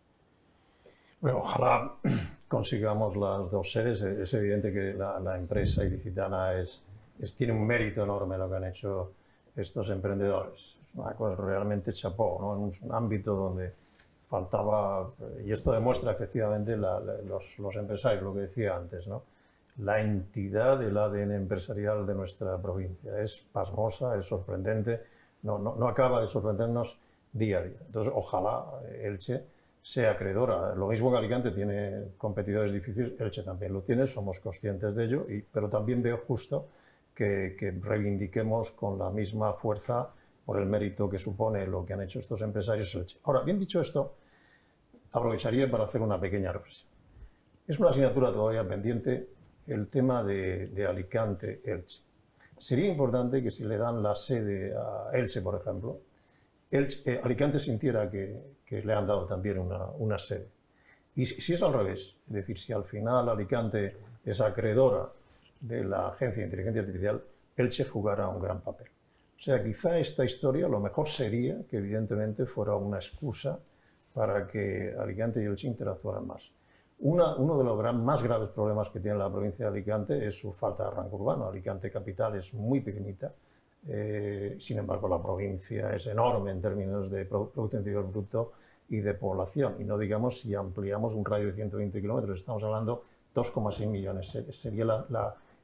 Bueno, ojalá consigamos las dos sedes. Es evidente que la, la empresa ilicitana es, es, tiene un mérito enorme lo que han hecho estos emprendedores. Es una cosa realmente chapó, ¿no? En un ámbito donde faltaba, y esto demuestra efectivamente la, la, los, los empresarios, lo que decía antes, ¿no? La entidad del A D N empresarial de nuestra provincia. Es pasmosa, es sorprendente, no, no, no acaba de sorprendernos día a día. Entonces, ojalá Elche sea acreedora. Lo mismo que Alicante tiene competidores difíciles, Elche también lo tiene, somos conscientes de ello, y, pero también veo justo que, que reivindiquemos con la misma fuerza por el mérito que supone lo que han hecho estos empresarios Elche. Ahora, bien dicho esto, aprovecharía para hacer una pequeña reflexión. Es una asignatura todavía pendiente el tema de, de Alicante-Elche. Sería importante que si le dan la sede a Elche, por ejemplo, Elche, eh, Alicante sintiera que, que le han dado también una, una sede. Y si, si es al revés, es decir, si al final Alicante es acreedora de la Agencia de Inteligencia Artificial, Elche jugará un gran papel. O sea, quizá esta historia lo mejor sería que evidentemente fuera una excusa para que Alicante y Elche interactuaran más. Una, uno de los gran, más graves problemas que tiene la provincia de Alicante es su falta de arranque urbano. Alicante capital es muy pequeñita, eh, sin embargo la provincia es enorme en términos de Producto Interior Bruto y de población. Y no digamos si ampliamos un radio de ciento veinte kilómetros, estamos hablando de dos coma seis millones. Sería la, la,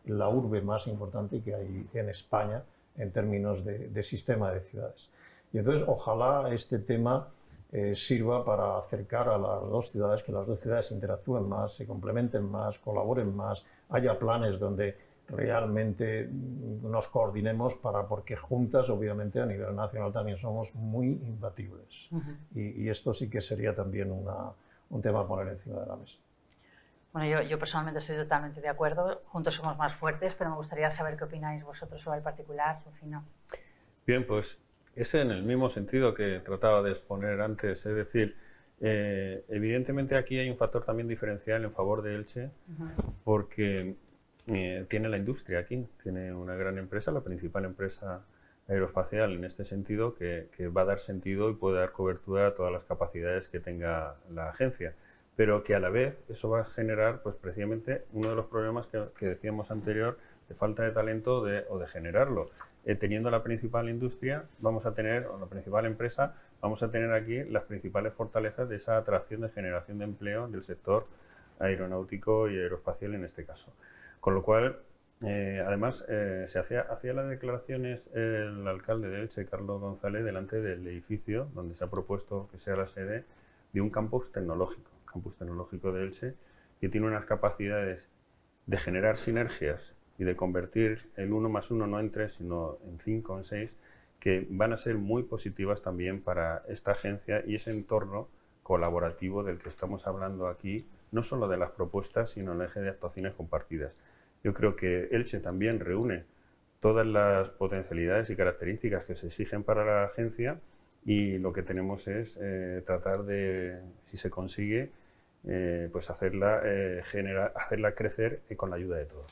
la urbe más importante que hay en España en términos de, de sistema de ciudades. Y entonces, ojalá este tema eh, sirva para acercar a las dos ciudades, que las dos ciudades interactúen más, se complementen más, colaboren más, haya planes donde realmente nos coordinemos, para, porque juntas, obviamente, a nivel nacional también somos muy imbatibles. Uh-huh. y, y esto sí que sería también una, un tema a poner encima de la mesa. Bueno, yo, yo personalmente estoy totalmente de acuerdo. Juntos somos más fuertes, pero me gustaría saber qué opináis vosotros sobre el particular, Rufino. Bien, pues es en el mismo sentido que trataba de exponer antes, es decir, eh, evidentemente aquí hay un factor también diferencial en favor de Elche, uh-huh. porque Eh, tiene la industria aquí, tiene una gran empresa, la principal empresa aeroespacial en este sentido, que, que va a dar sentido y puede dar cobertura a todas las capacidades que tenga la agencia, pero que a la vez eso va a generar pues precisamente uno de los problemas que, que decíamos anterior, de falta de talento de, o de generarlo. Eh, teniendo la principal industria, vamos a tener, o la principal empresa, vamos a tener aquí las principales fortalezas de esa atracción de generación de empleo del sector aeronáutico y aeroespacial en este caso. Con lo cual, eh, además, eh, se hacía, hacía las declaraciones el alcalde de Elche, Carlos González, delante del edificio donde se ha propuesto que sea la sede de un campus tecnológico, campus tecnológico de Elche, que tiene unas capacidades de generar sinergias y de convertir el uno más uno no en tres, sino en cinco o en seis, que van a ser muy positivas también para esta agencia y ese entorno colaborativo del que estamos hablando aquí, no solo de las propuestas, sino el eje de actuaciones compartidas. Yo creo que Elche también reúne todas las potencialidades y características que se exigen para la agencia, y lo que tenemos es eh, tratar de, si se consigue, eh, pues hacerla, eh, generar, hacerla crecer eh, con la ayuda de todos.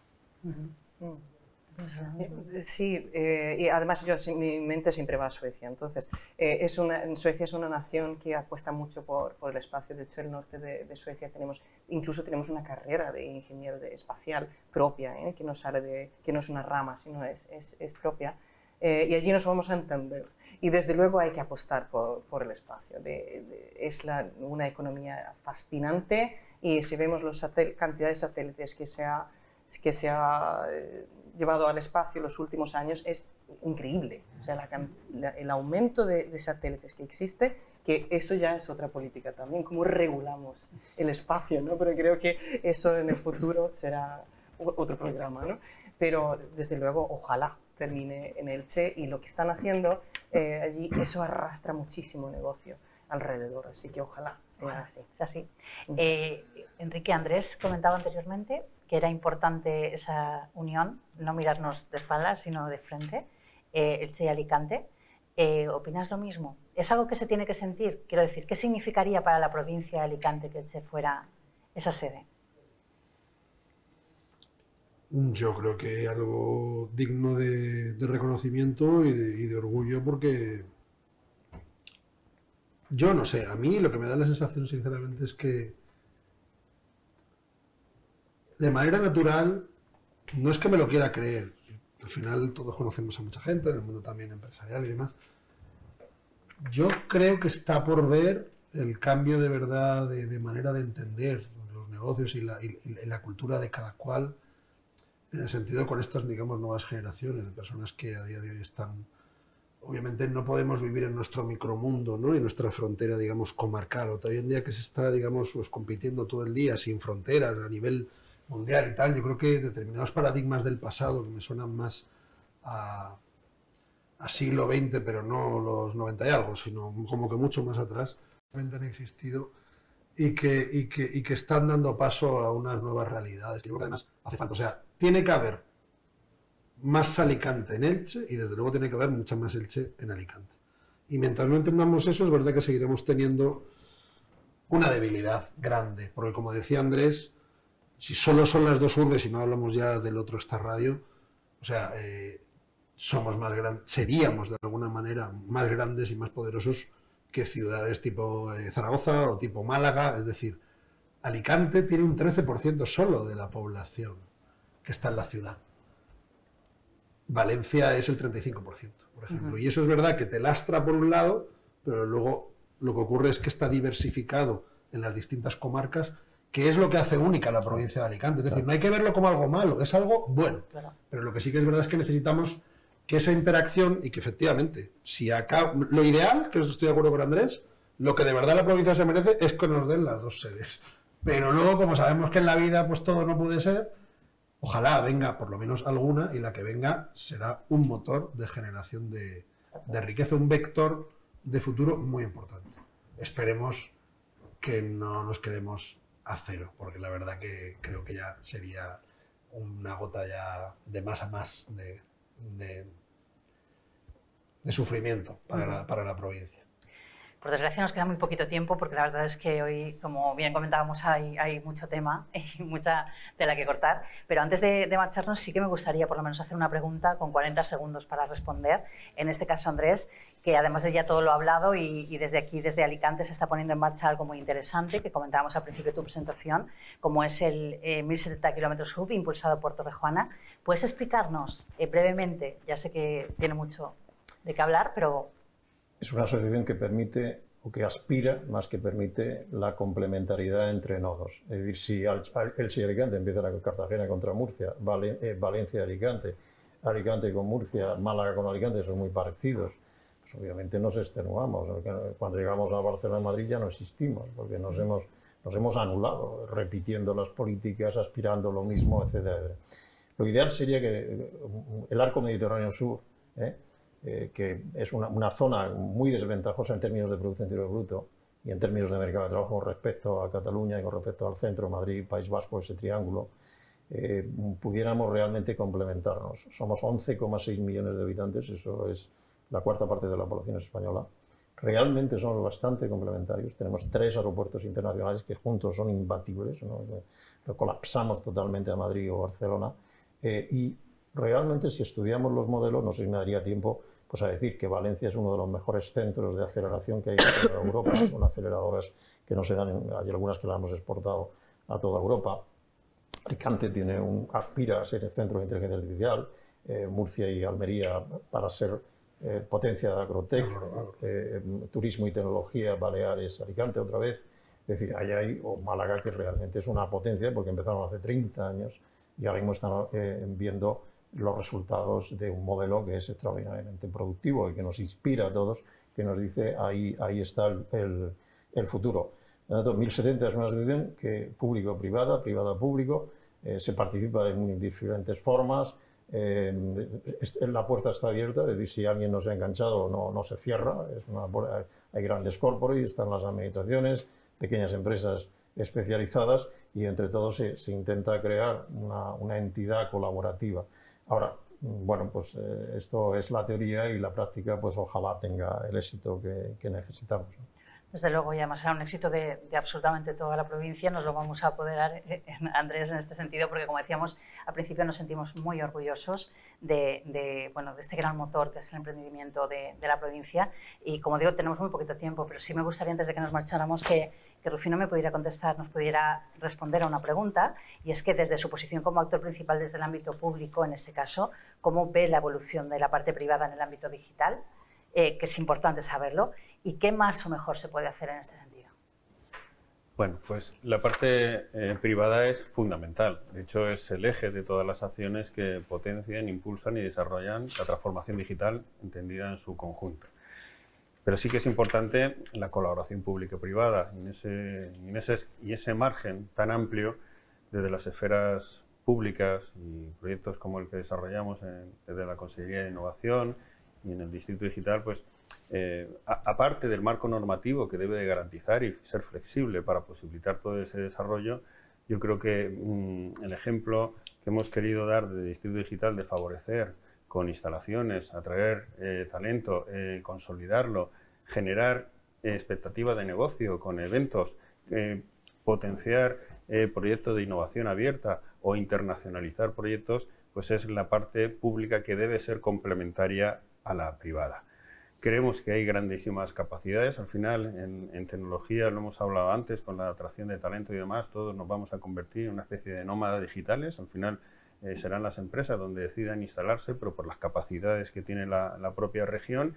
Uh-huh. Uh-huh. Sí, eh, y además yo, mi mente siempre va a Suecia, entonces eh, es una, Suecia es una nación que apuesta mucho por, por el espacio. De hecho, el norte de, de Suecia tenemos, incluso tenemos una carrera de ingeniero de espacial propia, ¿eh? que, no sale de, que no es una rama, sino es, es, es propia, eh, y allí nos vamos a entender. Y desde luego hay que apostar por, por el espacio. De, de, es la, una economía fascinante, y si vemos la cantidad de satélites que se ha, que se ha eh, llevado al espacio en los últimos años, es increíble. O sea, la, la, el aumento de, de satélites que existe, que eso ya es otra política también, cómo regulamos el espacio, ¿no? Pero creo que eso en el futuro será otro programa, ¿no? Pero desde luego, ojalá termine en Elche, y lo que están haciendo eh, allí, eso arrastra muchísimo negocio alrededor, así que ojalá sea así. Sea así. Eh, Enrique, Andrés comentaba anteriormente que era importante esa unión, no mirarnos de espaldas, sino de frente, eh, Elche y Alicante. Eh, ¿Opinas lo mismo? ¿Es algo que se tiene que sentir? Quiero decir, ¿qué significaría para la provincia de Alicante que Elche fuera esa sede? Yo creo que algo digno de, de reconocimiento y de, y de orgullo, porque yo no sé, a mí lo que me da la sensación sinceramente es que de manera natural, no es que me lo quiera creer, al final todos conocemos a mucha gente, en el mundo también empresarial y demás, yo creo que está por ver el cambio de verdad de, de manera de entender los negocios y la, y, y la cultura de cada cual, en el sentido con estas, digamos, nuevas generaciones de personas que a día de hoy están... Obviamente no podemos vivir en nuestro micromundo, ¿no? Y en nuestra frontera, digamos, comarcal. O hoy en día que se está, digamos, pues, compitiendo todo el día sin fronteras a nivel mundial y tal, yo creo que determinados paradigmas del pasado que me suenan más a, a siglo veinte, pero no los noventa y algo, sino como que mucho más atrás, han existido y que, y que, y que están dando paso a unas nuevas realidades, que yo creo que además hace falta. O sea, tiene que haber más Alicante en Elche, y desde luego tiene que haber mucha más Elche en Alicante. Y mientras no entendamos eso, es verdad que seguiremos teniendo una debilidad grande, porque como decía Andrés, si solo son las dos urbes y no hablamos ya del otro esta radio, o sea, eh, somos más grandes, seríamos de alguna manera más grandes y más poderosos que ciudades tipo eh, Zaragoza o tipo Málaga. Es decir, Alicante tiene un trece por ciento solo de la población que está en la ciudad. Valencia es el treinta y cinco por ciento, por ejemplo. Uh-huh. Y eso es verdad que te lastra por un lado, pero luego lo que ocurre es que está diversificado en las distintas comarcas, que es lo que hace única la provincia de Alicante. Es decir, no hay que verlo como algo malo, es algo bueno. Claro. Pero lo que sí que es verdad es que necesitamos que esa interacción y que efectivamente, si acá, lo ideal, que estoy de acuerdo con Andrés, lo que de verdad la provincia se merece es que nos den las dos sedes. Pero luego, como sabemos que en la vida pues todo no puede ser, ojalá venga por lo menos alguna, y la que venga será un motor de generación de, de riqueza, un vector de futuro muy importante. Esperemos que no nos quedemos a cero, porque la verdad que creo que ya sería una gota ya de más a más de, de, de sufrimiento para, la, para la provincia. Por desgracia nos queda muy poquito tiempo, porque la verdad es que hoy, como bien comentábamos, hay, hay mucho tema y mucha tela que cortar. Pero antes de, de marcharnos, sí que me gustaría por lo menos hacer una pregunta con cuarenta segundos para responder. En este caso, Andrés, que además de ya todo lo hablado y, y desde aquí, desde Alicante, se está poniendo en marcha algo muy interesante que comentábamos al principio de tu presentación, como es el eh, mil setenta kilómetros hub impulsado por Torrejuana. ¿Puedes explicarnos eh, brevemente? Ya sé que tiene mucho de qué hablar, pero... Es una asociación que permite, o que aspira, más que permite, la complementariedad entre nodos. Es decir, si Elche y Alicante empiezan con Cartagena contra Murcia, Vale, eh, Valencia y Alicante, Alicante con Murcia, Málaga con Alicante, son muy parecidos, pues obviamente nos extenuamos. Cuando llegamos a Barcelona y Madrid ya no existimos, porque nos hemos, nos hemos anulado, repitiendo las políticas, aspirando lo mismo, etcétera. Lo ideal sería que el arco mediterráneo sur, ¿eh? Eh, que es una, una zona muy desventajosa en términos de Producto Interior Bruto y en términos de mercado de trabajo con respecto a Cataluña y con respecto al centro, Madrid, País Vasco, ese triángulo, eh, pudiéramos realmente complementarnos. Somos once coma seis millones de habitantes, eso es la cuarta parte de la población española. Realmente somos bastante complementarios. Tenemos tres aeropuertos internacionales que juntos son imbatibles, ¿no? Lo colapsamos totalmente a Madrid o Barcelona. Eh, y realmente, si estudiamos los modelos, no sé si me daría tiempo pues a decir que Valencia es uno de los mejores centros de aceleración que hay en Europa, con aceleradoras que no se dan, en, hay algunas que las hemos exportado a toda Europa. Alicante tiene un, aspira a ser el centro de inteligencia artificial, eh, Murcia y Almería para ser eh, potencia de agrotec, eh, turismo y tecnología, Baleares, Alicante otra vez. Es decir, ahí hay, o Málaga, que realmente es una potencia, porque empezaron hace treinta años y ahora mismo están eh, viendo los resultados de un modelo que es extraordinariamente productivo y que nos inspira a todos, que nos dice ahí, ahí está el, el, el futuro. mil setenta es una asociación que público-privada, privada-público, eh, se participa en diferentes formas, eh, la puerta está abierta, es decir, si alguien no se ha enganchado no, no se cierra, es una, hay grandes corporates, están las administraciones, pequeñas empresas especializadas y entre todos se, se intenta crear una, una entidad colaborativa. Ahora, bueno, pues eh, esto es la teoría y la práctica, pues ojalá tenga el éxito que, que necesitamos. Desde luego, y además será un éxito de, de absolutamente toda la provincia, nos lo vamos a apoderar, eh, Andrés, en este sentido, porque como decíamos, al principio nos sentimos muy orgullosos de, de, bueno, de este gran motor que es el emprendimiento de, de la provincia, y como digo, tenemos muy poquito tiempo, pero sí me gustaría, antes de que nos marcháramos, que, que Rufino me pudiera contestar, nos pudiera responder a una pregunta, y es que desde su posición como actor principal desde el ámbito público, en este caso, ¿cómo ve la evolución de la parte privada en el ámbito digital? Eh, que es importante saberlo, y qué más o mejor se puede hacer en este sentido. Bueno, pues la parte eh, privada es fundamental. De hecho, es el eje de todas las acciones que potencian, impulsan y desarrollan la transformación digital entendida en su conjunto. Pero sí que es importante la colaboración público-privada en ese, en ese, y ese margen tan amplio desde las esferas públicas y proyectos como el que desarrollamos en, desde la Consejería de Innovación y en el Distrito Digital, pues eh, a, aparte del marco normativo que debe de garantizar y ser flexible para posibilitar todo ese desarrollo, yo creo que mmm, el ejemplo que hemos querido dar del Distrito Digital de favorecer con instalaciones, atraer eh, talento, eh, consolidarlo, generar eh, expectativa de negocio con eventos, eh, potenciar eh, proyectos de innovación abierta o internacionalizar proyectos, pues es la parte pública que debe ser complementaria a la privada. Creemos que hay grandísimas capacidades. Al final, en, en tecnología, lo hemos hablado antes, con la atracción de talento y demás, todos nos vamos a convertir en una especie de nómadas digitales. Al final, eh, serán las empresas donde decidan instalarse, pero por las capacidades que tiene la, la propia región.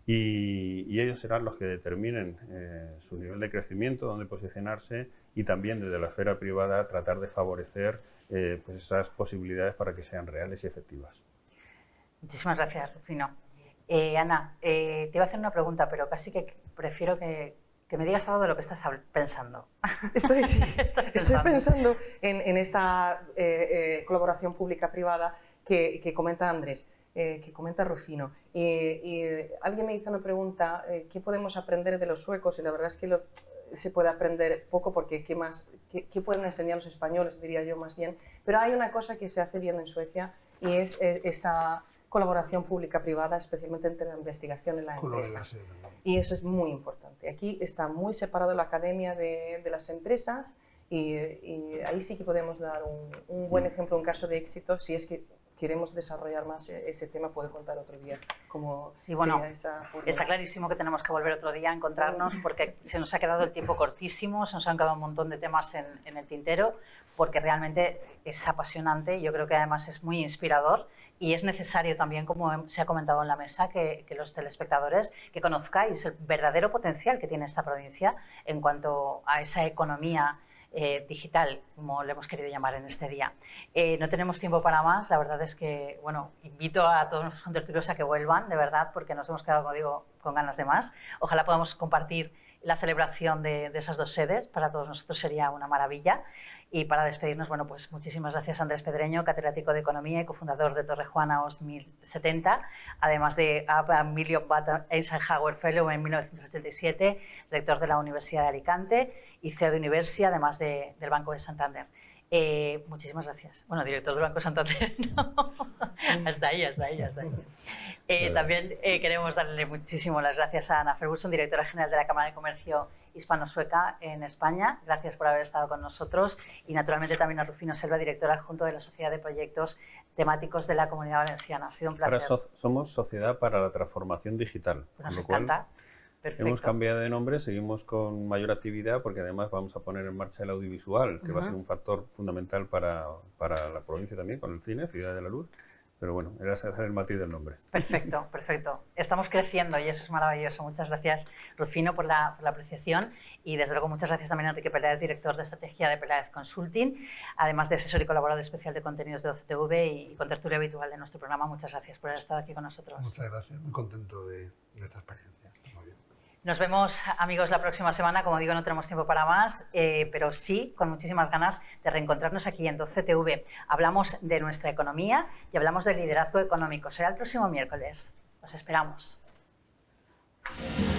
y, y ellos serán los que determinen eh, su nivel de crecimiento, dónde posicionarse y también desde la esfera privada tratar de favorecer eh, pues esas posibilidades para que sean reales y efectivas. Muchísimas gracias, Rufino. Eh, Ana, eh, te iba a hacer una pregunta, pero casi que prefiero que, que me digas algo de lo que estás pensando. Estoy, sí, pensando? estoy pensando en, en esta eh, eh, colaboración pública-privada que, que comenta Andrés, eh, que comenta Rufino. Y, y alguien me hizo una pregunta, eh, ¿qué podemos aprender de los suecos? Y la verdad es que lo, se puede aprender poco porque ¿qué, más, qué, qué pueden enseñar los españoles, diría yo más bien? Pero hay una cosa que se hace bien en Suecia y es eh, esa colaboración pública-privada, especialmente entre la investigación y la empresa. Y eso es muy importante. Aquí está muy separado la academia de, de las empresas y, y ahí sí que podemos dar un, un buen ejemplo, un caso de éxito. Si es que queremos desarrollar más ese tema, puedo contar otro día cómo sí, bueno, esa está clarísimo que tenemos que volver otro día a encontrarnos porque se nos ha quedado el tiempo cortísimo, se nos han quedado un montón de temas en, en el tintero, porque realmente es apasionante y yo creo que además es muy inspirador. Y es necesario también, como se ha comentado en la mesa, que, que los telespectadores que conozcáis el verdadero potencial que tiene esta provincia en cuanto a esa economía eh, digital, como le hemos querido llamar en este día. Eh, no tenemos tiempo para más, la verdad es que, bueno, invito a todos nuestros contertulios a que vuelvan, de verdad, porque nos hemos quedado, como digo, con ganas de más. Ojalá podamos compartir la celebración de, de esas dos sedes, para todos nosotros sería una maravilla. Y para despedirnos, bueno, pues muchísimas gracias a Andrés Pedreño, catedrático de Economía y cofundador de Torre Juana dos mil setenta, además de a Emilio Bata Eisenhower Fellow en mil novecientos ochenta y siete, rector de la Universidad de Alicante y C E O de Universia, además de, del Banco de Santander. Eh, muchísimas gracias. Bueno, director del Banco de Santander, no. hasta ahí, hasta ahí, hasta ahí. Eh, también eh, queremos darle muchísimo las gracias a Ana Ferguson, directora general de la Cámara de Comercio Hispano-Sueca en España. Gracias por haber estado con nosotros. Y naturalmente también a Rufino Selva, director adjunto de la Sociedad de Proyectos Temáticos de la Comunidad Valenciana. Ha sido un placer. Ahora so somos Sociedad para la Transformación Digital. Pues nos encanta. Perfecto. Hemos cambiado de nombre, seguimos con mayor actividad porque además vamos a poner en marcha el audiovisual, que uh-huh. va a ser un factor fundamental para, para la provincia también, con el cine, Ciudad de la Luz. Pero bueno, era hacer el matiz del nombre. Perfecto, perfecto. Estamos creciendo y eso es maravilloso. Muchas gracias, Rufino, por la, por la apreciación. Y desde luego muchas gracias también a Enrique Peláez, director de estrategia de Peláez Consulting, además de asesor y colaborador especial de contenidos de O C T V y contertulio habitual de nuestro programa. Muchas gracias por haber estado aquí con nosotros. Muchas gracias, muy contento de, de esta experiencia. Muy bien. Nos vemos, amigos, la próxima semana. Como digo, no tenemos tiempo para más, eh, pero sí con muchísimas ganas de reencontrarnos aquí en doce T V. Hablamos de nuestra economía y hablamos del liderazgo económico. Será el próximo miércoles. Os esperamos.